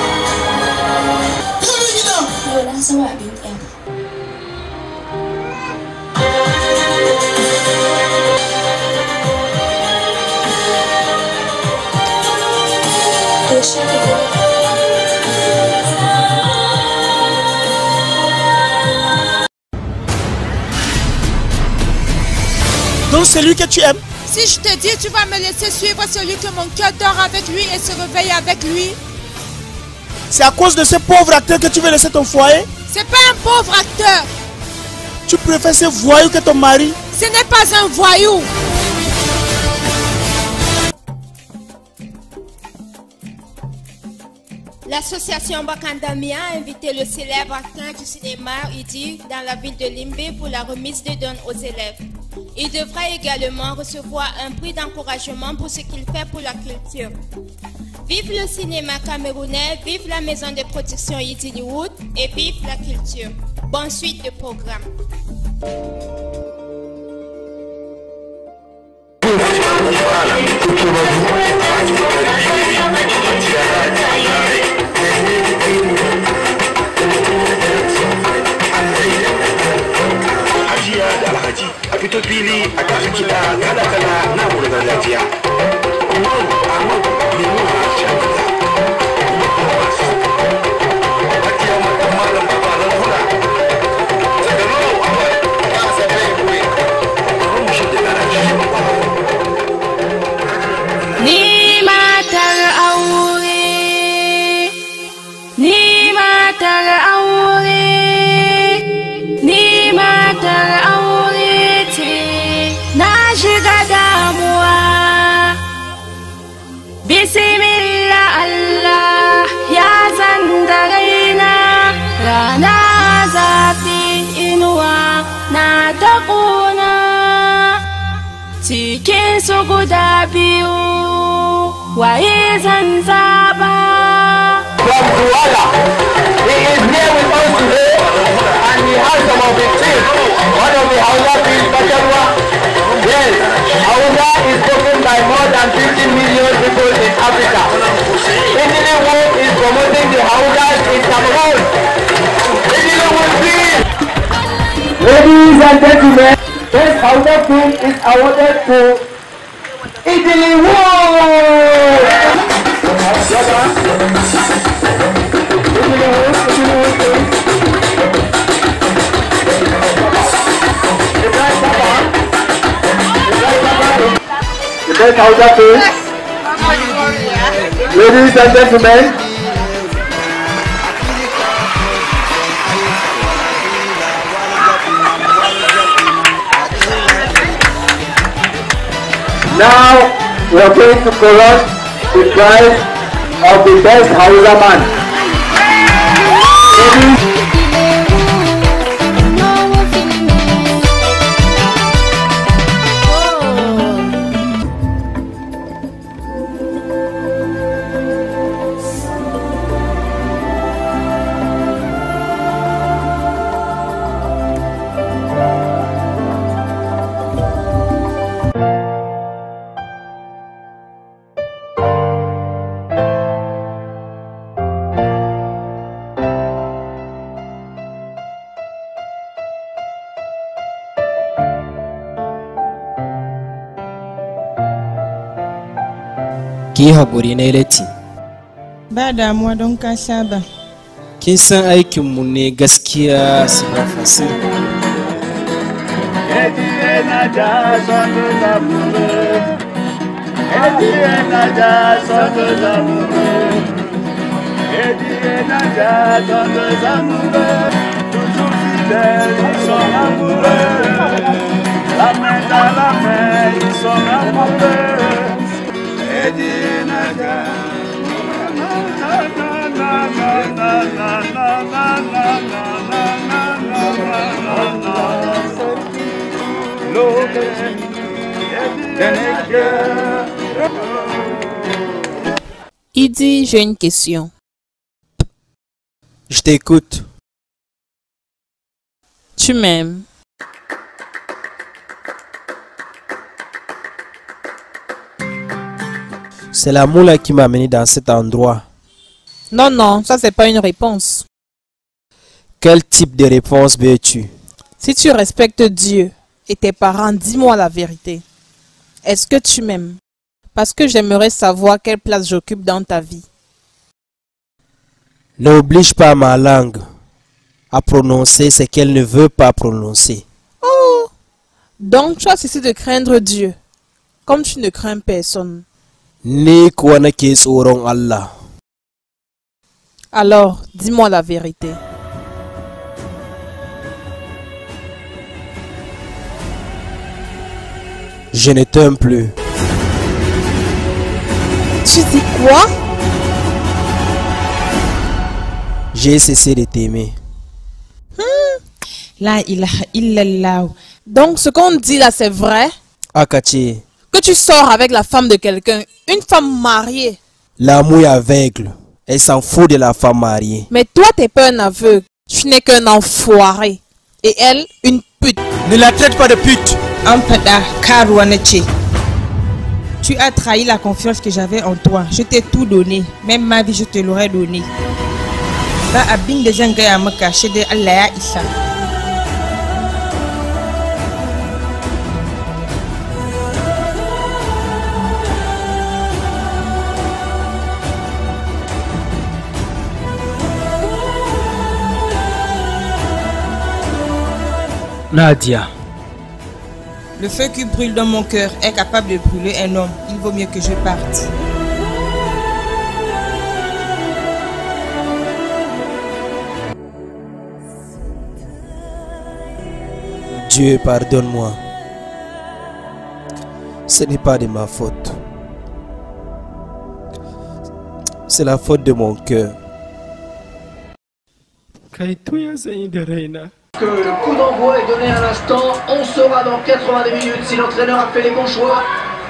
Yau na zama abin ƙyama. Yaushe ka gani? Donc celui que tu aimes? Si je te dis, tu vas me laisser suivre celui que mon cœur dort avec lui et se réveille avec lui. C'est à cause de ce pauvre acteur que tu veux laisser ton foyer? C'est pas un pauvre acteur. Tu préfères ce voyou que ton mari? Ce n'est pas un voyou. L'association Bakandami a invité le célèbre acteur du cinéma Idi dans la ville de Limbe pour la remise de dons aux élèves. Il devra également recevoir un prix d'encouragement pour ce qu'il fait pour la culture. Vive le cinéma camerounais, vive la maison de production Idiliwood et vive la culture. Bonne suite de programme. Hajiya da Alhaji a fito fili a tashi kiɗa kala-kala na mu gargajiya. Ni matar aure, ni matar aure, ni matar aure ce, na shiga damuwa. Bismillah Allah ya zanda raina, rana zafi inuwa na ta ƙuna. Cikin su guda biyu, waye zan zaɓa? From Kuala, he is here with us today and he has some of his team. One of the Hausa is Bacharwa. Yes, Hausa is spoken by more than fifty million people in Africa. Indian World is promoting the Hausa in Cameroon. Ladies and gentlemen, best Hausa film is awarded to Idili World. The best Hausa film. Ladies and gentlemen, now we are going to cross the prize of the best Hausa man. Ki haƙuri na lati. Ba damuwa don ka saba. Kin san aikinmu ne gaskiya su ba fasil. La main dans la main, ils sont amoureux. Il dit, j'ai une question. Je t'écoute. Tu m'aimes? C'est l'amour là qui m'a amené dans cet endroit. Non, non, ça c'est pas une réponse. Quel type de réponse veux-tu? Si tu respectes Dieu et tes parents, dis-moi la vérité. Est-ce que tu m'aimes? Parce que j'aimerais savoir quelle place j'occupe dans ta vie. N'oblige pas ma langue à prononcer ce qu'elle ne veut pas prononcer. Oh! Donc tu as cessé de craindre Dieu, comme tu ne crains personne. Ni kwana ke tsoron Allah. Alors, dis-moi la vérité. Je ne t'aime plus. Tu dis quoi? J'ai cessé de t'aimer. Hmm. La ilaha illallah. Donc ce qu'on dit là c'est vrai? Akachi. Que tu sors avec la femme de quelqu'un, une femme mariée. L'amour est aveugle. Elle s'en fout de la femme mariée. Mais toi, t'es pas un aveugle. Tu n'es qu'un enfoiré. Et elle, une pute. Ne la traite pas de pute. Ampada Karouaneche. Tu as trahi la confiance que j'avais en toi. Je t'ai tout donné. Même ma vie, je te l'aurais donné. Ba abin da zan gaya maka shi dai Allah ya isa. Nadia. Le feu qui brûle dans mon cœur est capable de brûler un homme. Il vaut mieux que je parte. Dieu, pardonne-moi. Ce n'est pas de ma faute. C'est la faute de mon cœur. Que le coup d'envoi est donné à l'instant. On saura dans quatre-vingt-deux minutes si l'entraîneur a fait les bons choix.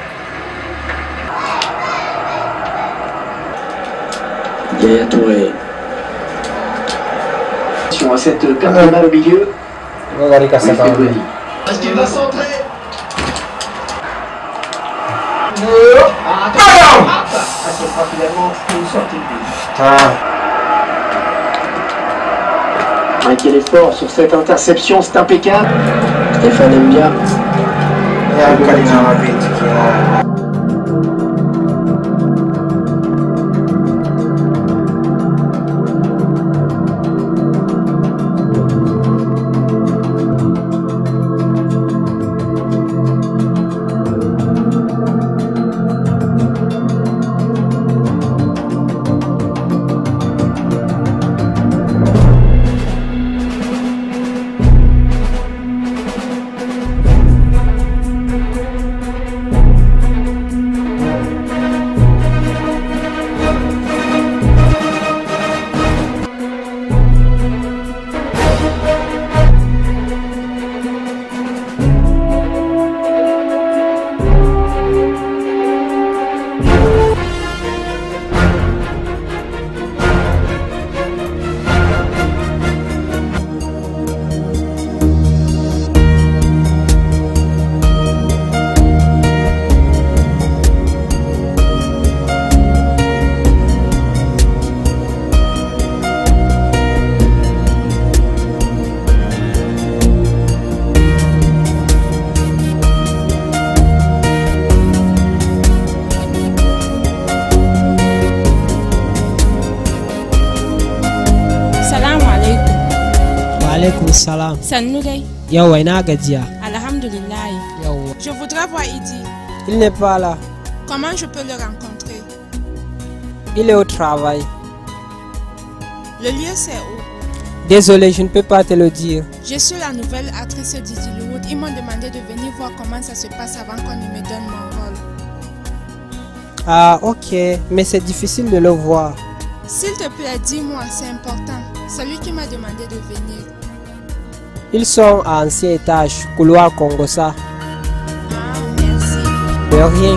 Yaya Touré. Attention à cette perte de balle au milieu. Est-ce qu'il va centrer? Attention! Ça sera finalement une sortie de but. Ah, quel effort sur cette interception, c'est impeccable. Stéphane aime bien. Alaikum salam. Sannu dai. Yawa ina gajiya. Alhamdulillah. Yawa. Je voudrais voir Idi. Il n'est pas là. Comment je peux le rencontrer? Il est au travail. Le lieu c'est où? Désolé, je ne peux pas te le dire. Je suis la nouvelle actrice d'Idilowood. Ils m'ont demandé de venir voir comment ça se passe avant qu'on ne me donne mon rôle. Ah, ok. Mais c'est difficile de le voir. S'il te plaît, dis-moi, c'est important. C'est lui qui m'a demandé de venir. Ils sont à ancien étage, couloir Congosa. Ah, merci. De rien.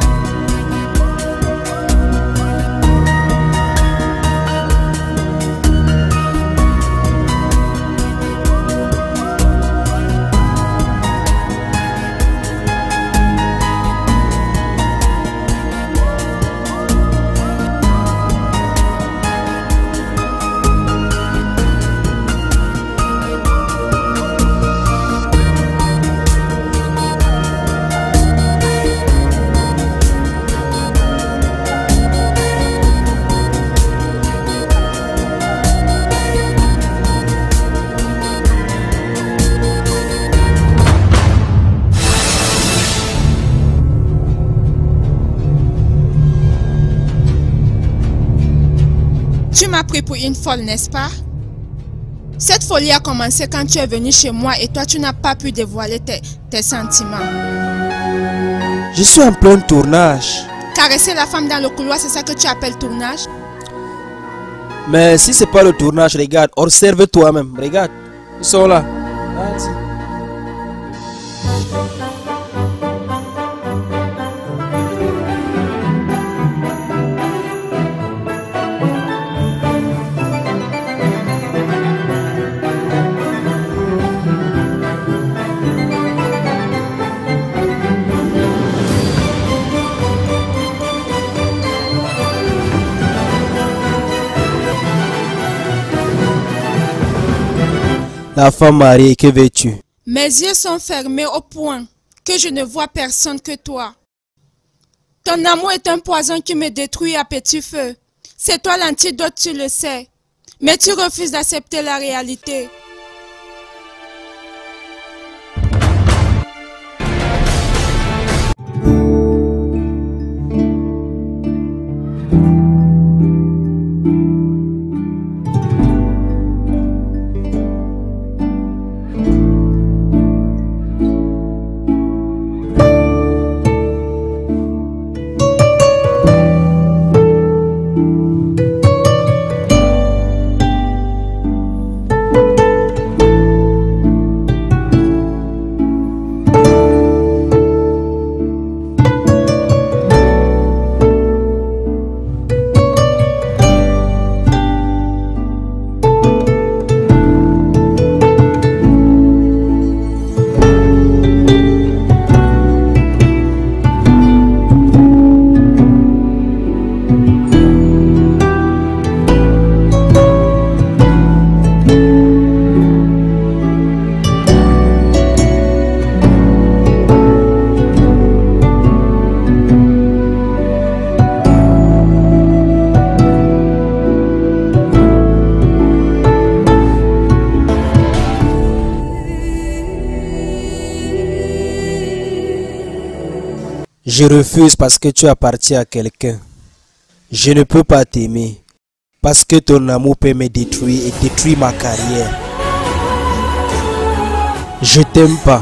Tu m'as pris pour une folle, n'est-ce pas? Cette folie a commencé quand tu es venu chez moi et toi tu n'as pas pu dévoiler tes, tes sentiments. Je suis en plein tournage. Caresser la femme dans le couloir, c'est ça que tu appelles tournage? Mais si c'est pas le tournage, regarde, observe toi-même, regarde. Ils sont là. Vas-y. La femme mariée, que veux-tu? Mes yeux sont fermés au point que je ne vois personne que toi. Ton amour est un poison qui me détruit à petit feu. C'est toi l'antidote, tu le sais. Mais tu refuses d'accepter la réalité. Je refuse parce que tu appartiens à quelqu'un. Je ne peux pas t'aimer parce que ton amour peut me détruire et détruire ma carrière. Je t'aime pas.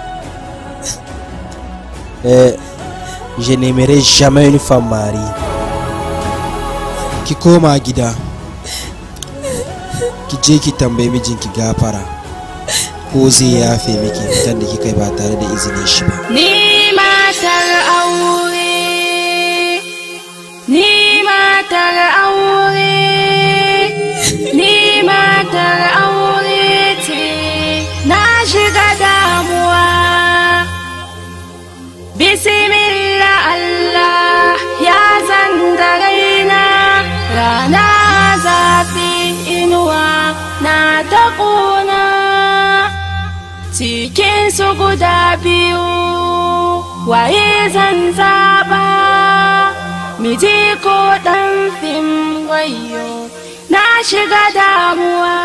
Et je n'aimerai jamais une femme mariée. Ki koma gida. Ki je ki tambaye mijinki gafara. Ko zai yafe miki fitan da kika yi ba tare da izinin shi ba. Ni matar aure. Ni matar aure. Ni matar aure ce. Na shiga damuwa. Bismillah Allah ya zanga raina. Rana zafi inuwa na ta ƙuna. Cikin su guda biyu waye zan zaɓa. Miji ko ɗan fim wayo na shiga damuwa.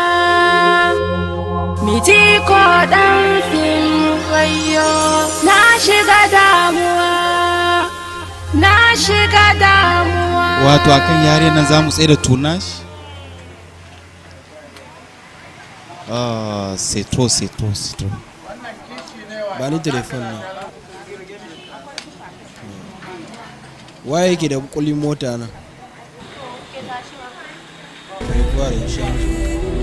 Miji ko ɗan fim wayo na shiga damuwa. Na shiga damuwa. Wato akan yare nan za mu tsaye da tournage? Ah, c'est trop, c'est trop, c'est trop. Ba ni telefon na. Waye yake da kulin mota na? Prevoir échange.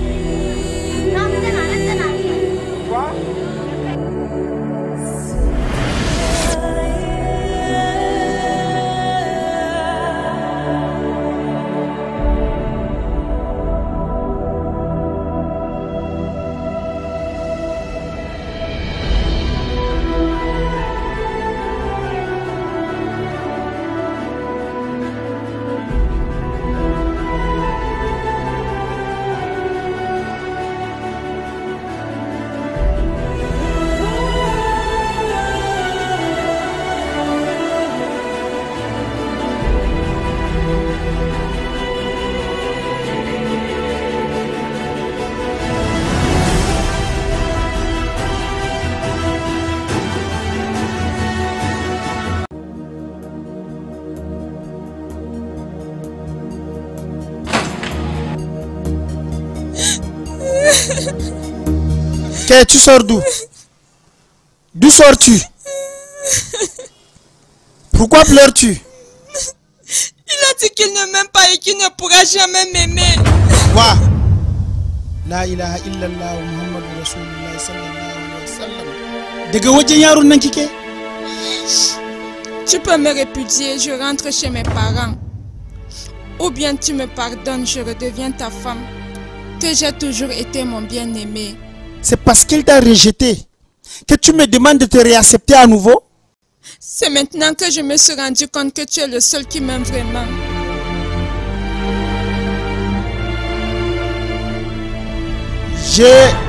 Qu'est-ce que tu sors d'où? D'où sors-tu? Pourquoi pleures-tu? Il a dit qu'il ne m'aime pas et qu'il ne pourra jamais m'aimer. Quoi? La ilaha illallah Muhammadu Rasulullah sallallahu alayhi wa sallam. Daga wajen yaron nan kike? Tu peux me répudier, je rentre chez mes parents. Ou bien tu me pardonnes, je redeviens ta femme, que j'ai toujours été mon bien-aimé. C'est parce qu'il t'a rejeté que tu me demandes de te réaccepter à nouveau? C'est maintenant que je me suis rendu compte que tu es le seul qui m'aime vraiment. Je...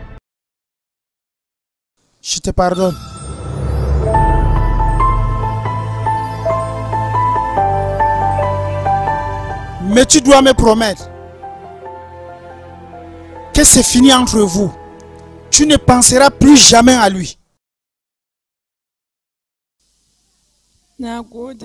Je te pardonne. Mais tu dois me promettre que c'est fini entre vous. Tu ne penseras plus jamais à lui. Nagode.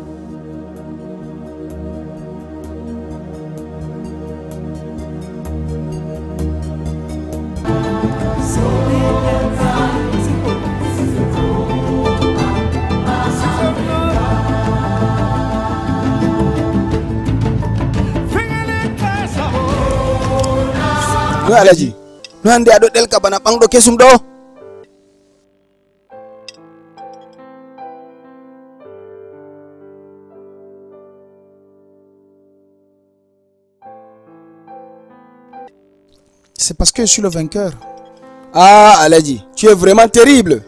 No Alaji, no hande ado del kabana bangdo kesum do. C'est parce que je suis le vainqueur. Ah Alaji, tu es vraiment terrible.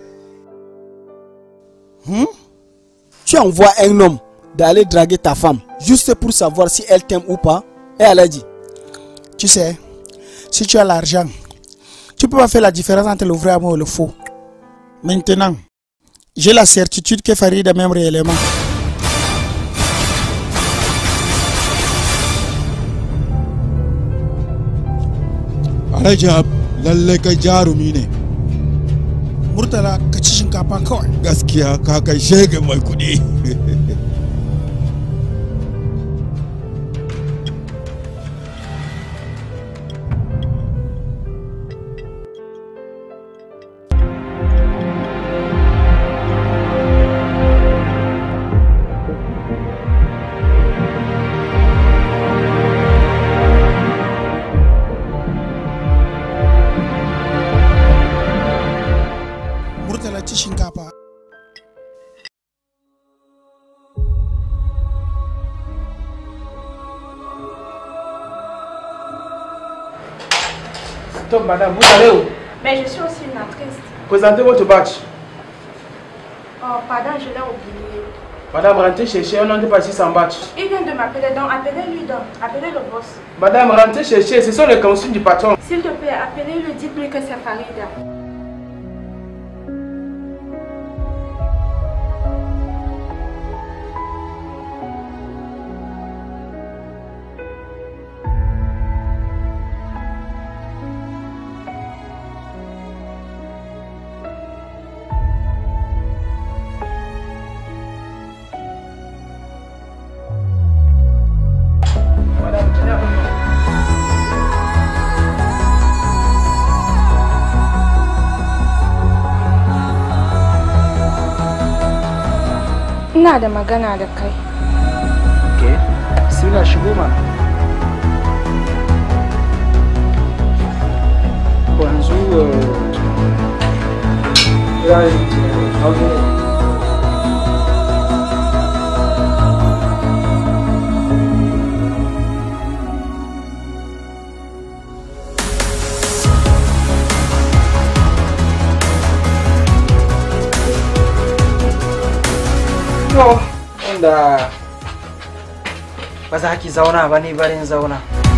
Hmm? Tu envoies un homme d'aller draguer ta femme juste pour savoir si elle t'aime ou pas. Et Alaji, tu sais, si tu as l'argent, tu peux pas faire la différence entre le vrai amour et le faux. Maintenant, j'ai la certitude que Farida m'aime réellement. Alhaji lallai kai jarumi ne. Murtala ka ci shinkafa kawai. Gaskiya ka kai shege mai kuɗi. Stop, madame, vous allez où? Mais je suis aussi une actrice. Présentez votre badge. Oh, pardon, je l'ai oublié. Madame, rentrez chercher, on n'entre pas ici sans badge. Il vient de m'appeler, donc appelez-lui donc. Appelez le boss. Madame, rentrez chercher, ce sont les consignes du patron. S'il te plaît, appelez-le, dites-lui que c'est Farida. Ina da magana da kai. Ke? Sila shigo ma. Yanzu ya yi abu. To, wanda ba za ki zauna ba ni barin zauna.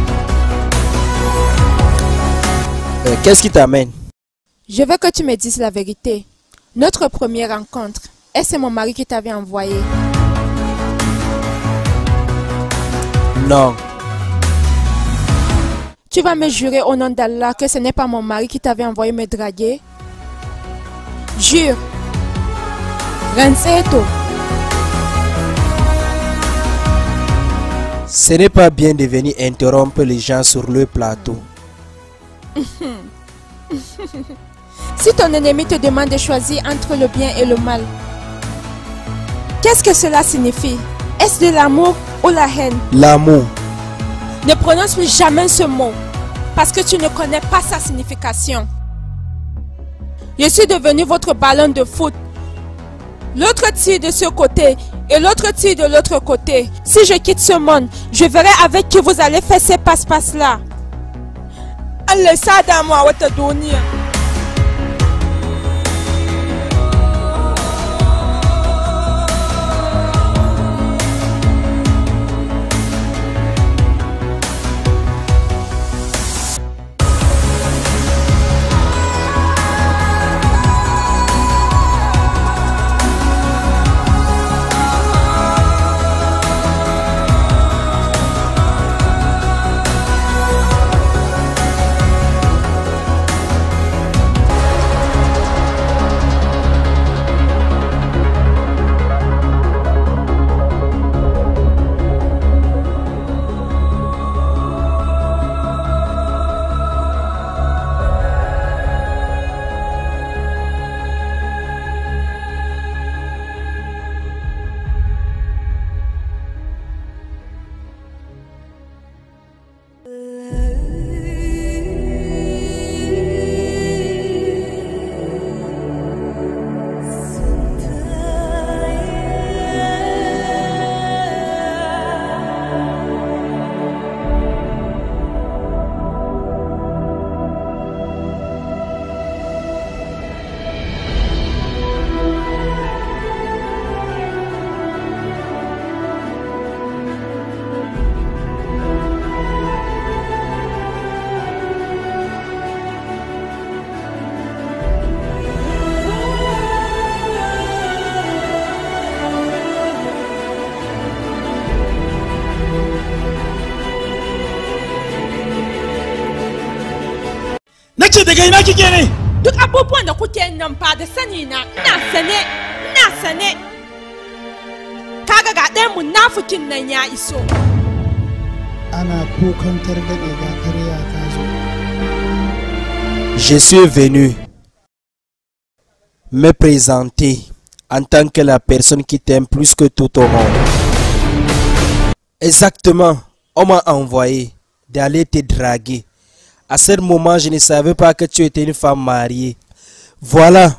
Euh, Qu'est-ce qui t'amène? Je veux que tu me dises la vérité. Notre première rencontre, est-ce que c'est mon mari qui t'avait envoyé? Non. Tu vas me jurer au nom d'Allah que ce n'est pas mon mari qui t'avait envoyé me draguer? Jure. Renzeto. Ce n'est pas bien de venir interrompre les gens sur le plateau. Si ton ennemi te demande de choisir entre le bien et le mal, qu'est-ce que cela signifie? Est-ce de l'amour ou la haine? L'amour. Ne prononce plus jamais ce mot, parce que tu ne connais pas sa signification. Je suis devenu votre ballon de foot. L'autre tire de ce côté et l'autre tire de l'autre côté. Si je quitte ce monde, je verrai avec qui vous allez faire ces passe-passe-là. Allah sada mu a wata duniya. Nace daga ina kike ne? Duk abubuwan da kuke nan ba da sani na ina sane, ina sane. Kaga ga ɗayan munafikin nan ya iso. Ana kukan targaɗe ga karya ta zo. Je suis venu me présenter en tant que la personne qui t'aime plus que tout au monde. Exactement, on m'a envoyé d'aller te draguer. À ce moment, je ne savais pas que tu étais une femme mariée. Voilà.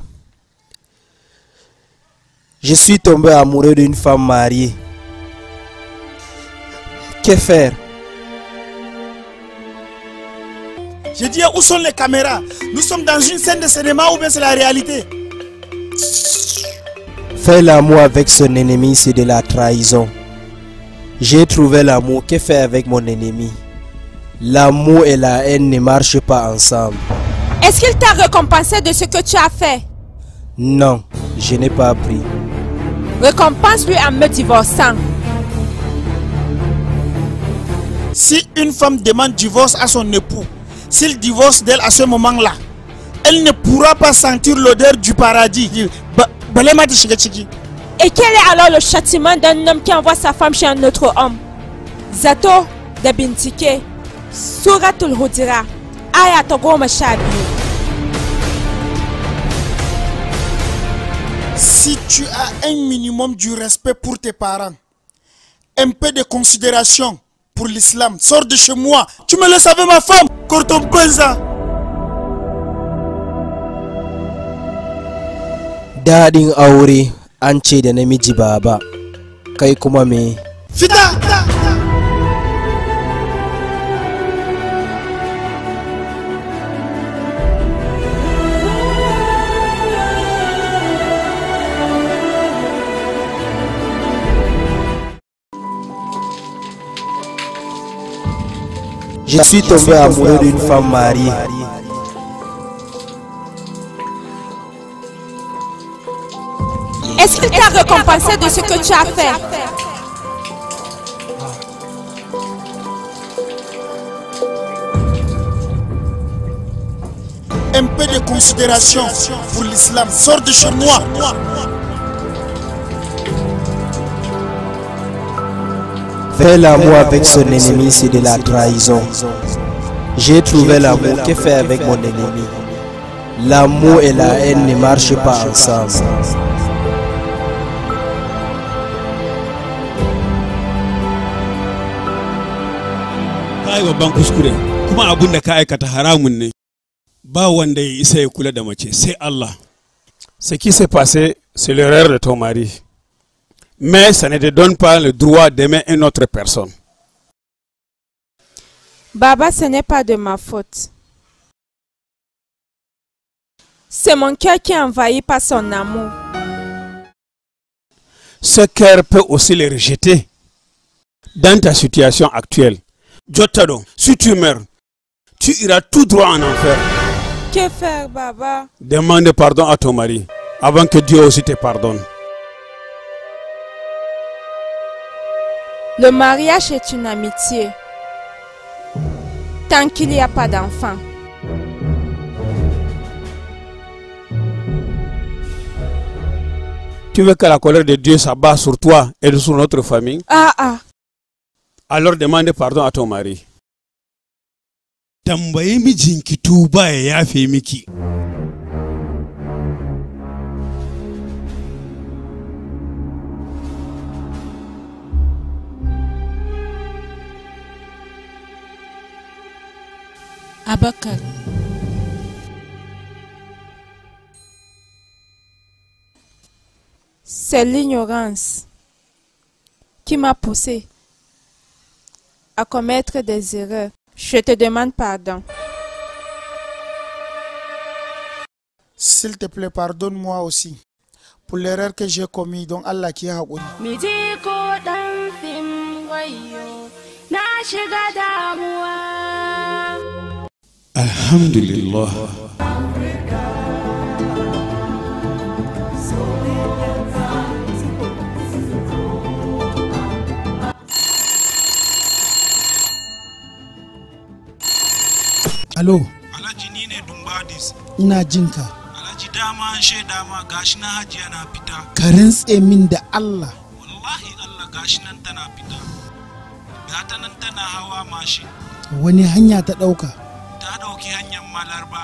Je suis tombé amoureux d'une femme mariée. Que faire? Je dis, où sont les caméras? Nous sommes dans une scène de cinéma ou bien c'est la réalité? Faire l'amour avec son ennemi, c'est de la trahison. J'ai trouvé l'amour. Que faire avec mon ennemi? L'amour et la haine ne marchent pas ensemble. Est-ce qu'il t'a récompensé de ce que tu as fait? Non, je n'ai pas appris. Récompense-lui en me divorçant. Si une femme demande divorce à son époux, s'il divorce d'elle à ce moment-là, elle ne pourra pas sentir l'odeur du paradis. Et quel est alors le châtiment d'un homme qui envoie sa femme chez un autre homme? Zato de Bintike, Suratul Hudira, Ayat goma sha biyu. Si tu as un minimum du respect pour tes parents, un peu de considération pour l'islam, sors de chez moi. Tu me laisses avec ma femme, Korton Penza. Daɗin aure an ce da namiji baba, kai kuma me? Fita! Je suis tombé amoureux d'une femme mariée. Est-ce qu'il t'a récompensé de ce que tu as fait? Un peu de considération pour l'islam, sors de chez moi. Faire l'amour avec son ennemi, c'est de la trahison. J'ai trouvé l'amour. Que faire avec mon ennemi? L'amour et la haine ne marchent pas ensemble. Kai babban kuskure, kuma abun da ka aikata haramun ne. Ba wanda ya isa ya kula da mace, sai Allah. Ce qui s'est passé, c'est l'erreur de ton mari. Mais ça ne te donne pas le droit d'aimer une autre personne. Baba, ce n'est pas de ma faute. C'est mon cœur qui est envahi par son amour. Ce cœur peut aussi le rejeter. Dans ta situation actuelle, Jotado, si tu meurs, tu iras tout droit en enfer. Que faire, Baba? Demande pardon à ton mari, avant que Dieu aussi te pardonne. Le mariage est une amitié. Tant qu'il n'y a pas d'enfant. Tu veux que la colère de Dieu s'abat sur toi et sur notre famille? Ah ah. Alors demande pardon à ton mari. Tambaye mijinki tuba ya yafe miki. Abakar. C'est l'ignorance qui m'a poussé à commettre des erreurs. Je te demande pardon. S'il te plaît, pardonne-moi aussi pour l'erreur que j'ai commise. Donc Allah qui a haƙuri. Alhamdulillah. Allô? Alhaji ni ne Dumbadis. ina jinka. Alhaji dama an shaida ma gashi na hajiya na fita. Ka rantse min da Allah. Wallahi Allah gashi nan tana fita. Gata nan tana hawa mashin. Wani hanya ta ɗauka? Ta ɗauki hanyar Malarba.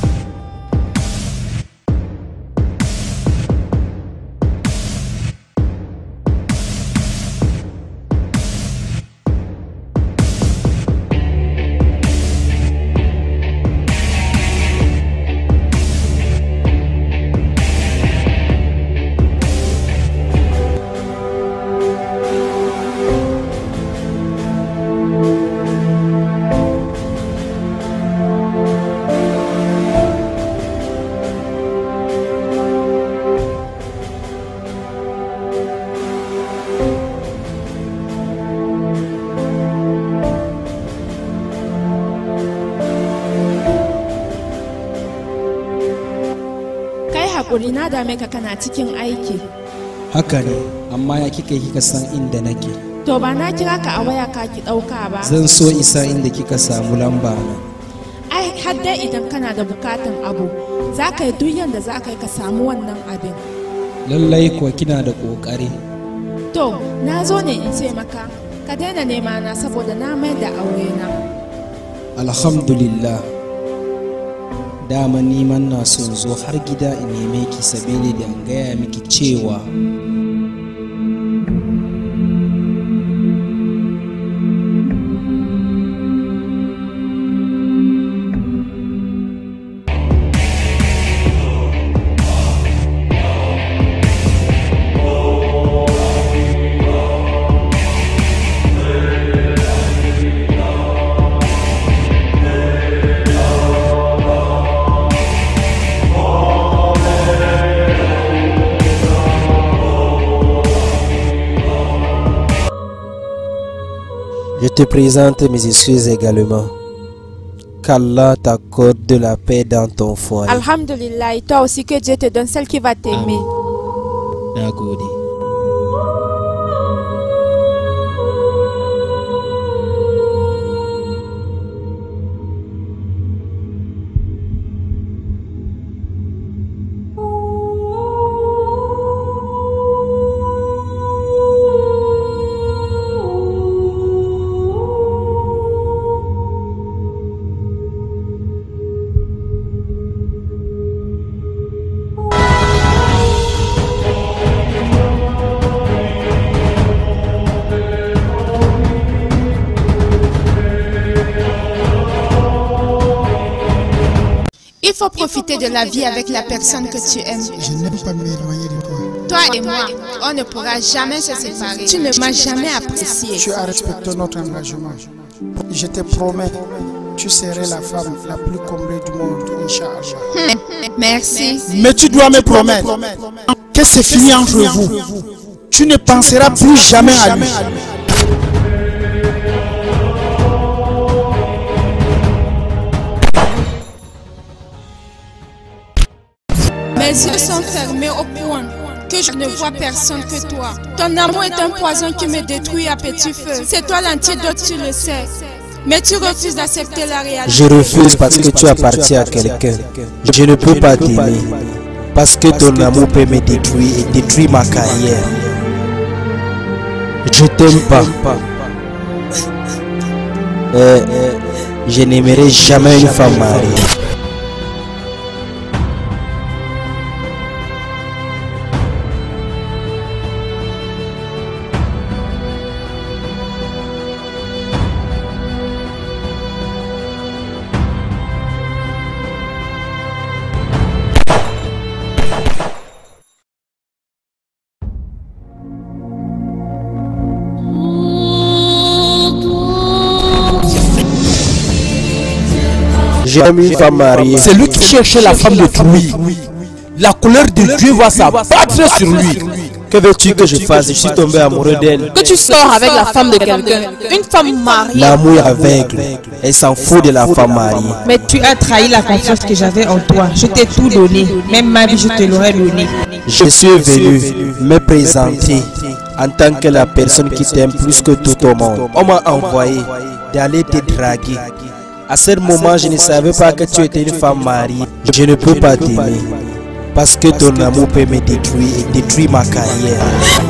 Hakuri na dame ka kana cikin aiki. Haka ne, amma ya kika kika san inda nake. To ba na kira ka a waya ka ki dauka ba. Zan so isa inda kika samu lamba na. Ai har dai idan kana da bukatan abu, za ka yi duk yanda za ka yi ka samu wannan abin. Lallai kuwa kina da kokari. To, na zo ne in ce maka, ka daina nema na saboda na mai da aure na. Alhamdulillah. Dama neman na son zo har gida in neme ki sabili da an gaya miki cewa je te présente mes excuses également. Qu'Allah t'accorde de la paix dans ton foyer. Alhamdulillah, toi aussi que Dieu te donne celle qui va t'aimer. Nagode. Il faut profiter de la vie avec la personne que tu aimes. Je n'aime pas m'éloigner de toi. Toi et moi, on ne pourra jamais se séparer. Tu ne m'as jamais apprécié. Tu as respecté notre engagement. Je te promets, tu serais la femme la plus comblée du monde, Inch'Allah. Merci. Mais tu dois me promettre que c'est fini entre vous. Tu ne penseras plus jamais à lui. Mes yeux sont fermés au point que je ne vois personne que toi. Ton amour est un poison qui me détruit à petit feu. C'est toi l'antidote, tu le sais. Mais tu refuses d'accepter la réalité. Je refuse parce que tu appartiens à quelqu'un. Je ne peux pas t'aimer parce que ton amour peut me détruire et détruire ma carrière. Je t'aime pas. Euh, je n'aimerai jamais une femme mariée. J'aime une femme mariée. C'est lui qui cherchait la femme de Trouille. La colère de Dieu va s'abattre sur lui. Que veux-tu que je fasse? Je suis tombé amoureux d'elle. Que tu sors avec la femme de quelqu'un. Une femme mariée. L'amour est aveugle. Elle s'en fout de la femme mariée. Mais tu as trahi la confiance que j'avais en toi. Je t'ai tout donné. Même ma vie, je te l'aurais donnée. Je suis venu me présenter en tant que la personne qui t'aime plus que tout au monde. On m'a envoyé d'aller te draguer À ce moment, je ne savais pas que tu étais une femme mariée. Je ne peux pas t'aimer parce que ton amour peut me détruire et détruire ma carrière.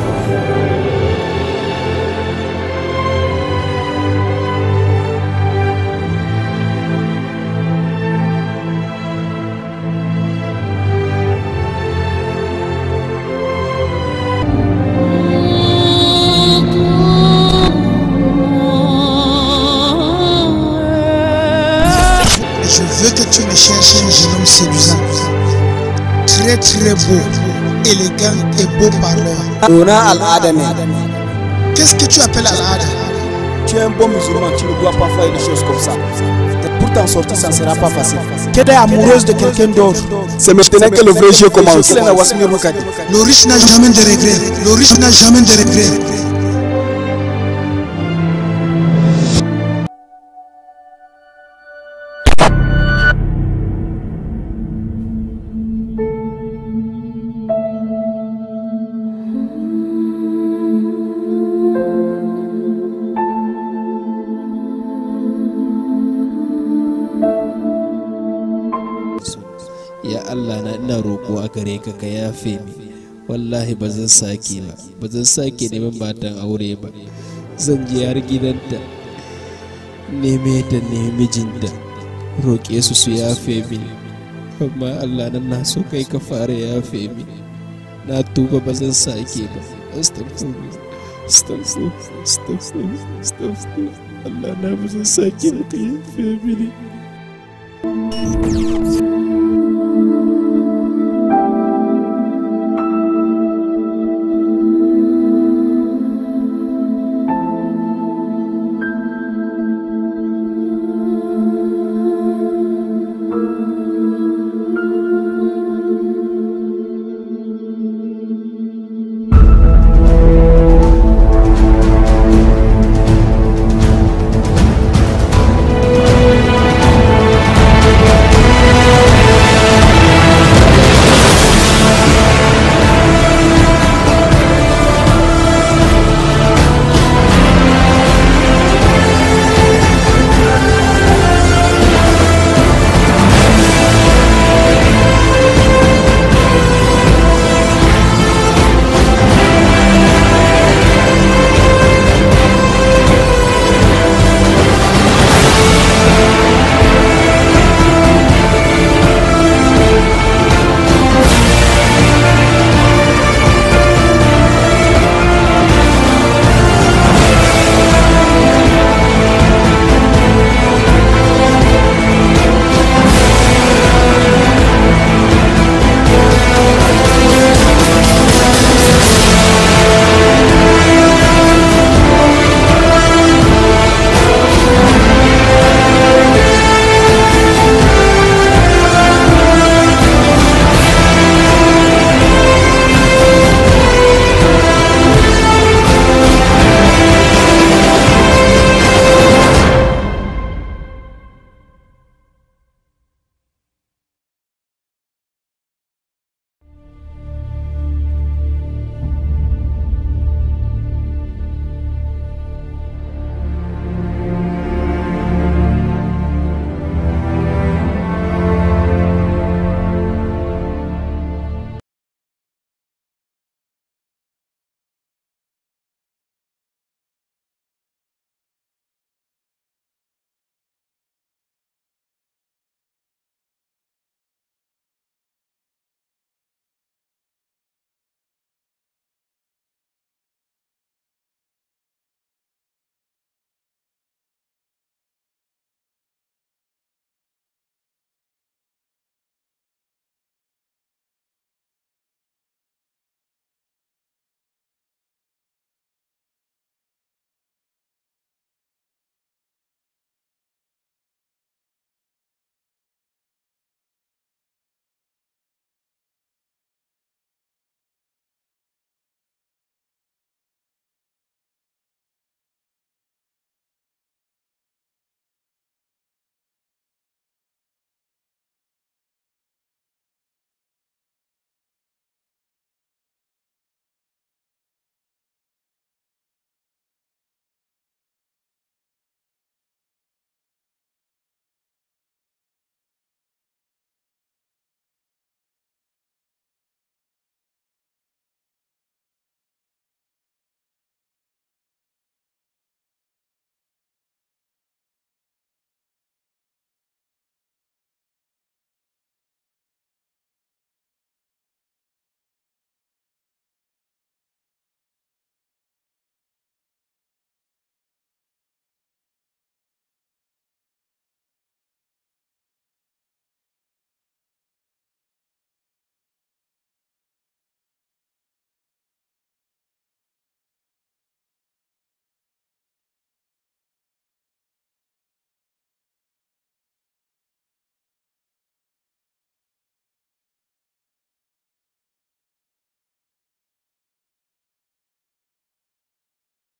Je veux que tu me cherches un jeune homme séduisant, très très beau, élégant et beau parleur. Qu'est-ce que tu appelles Al-Ada? Tu es un bon musulman, tu ne dois pas faire des choses comme ça. Pour t'en sortir, ça ne sera pas facile. Qu'elle est amoureuse de quelqu'un d'autre. C'est maintenant que le vrai jeu commence. Le riche n'a jamais de regrets. Le riche n'a jamais de regrets. Ya Allah na ina roƙo a gare ka ka yafe mi. Wallahi ba zan sake ba. Ba zan sake neman matan aure ba. Zan je har gidanta. Neme ta nemi mijinta. Roƙe su su yafe mini. Amma Allah nan na so kai ka fara yafe mini. Na tuba ba zan sake ba. Astaghfirullah. Astaghfirullah. Astaghfirullah. Astaghfirullah. Allah na ba zan sake ba ka yafe mini.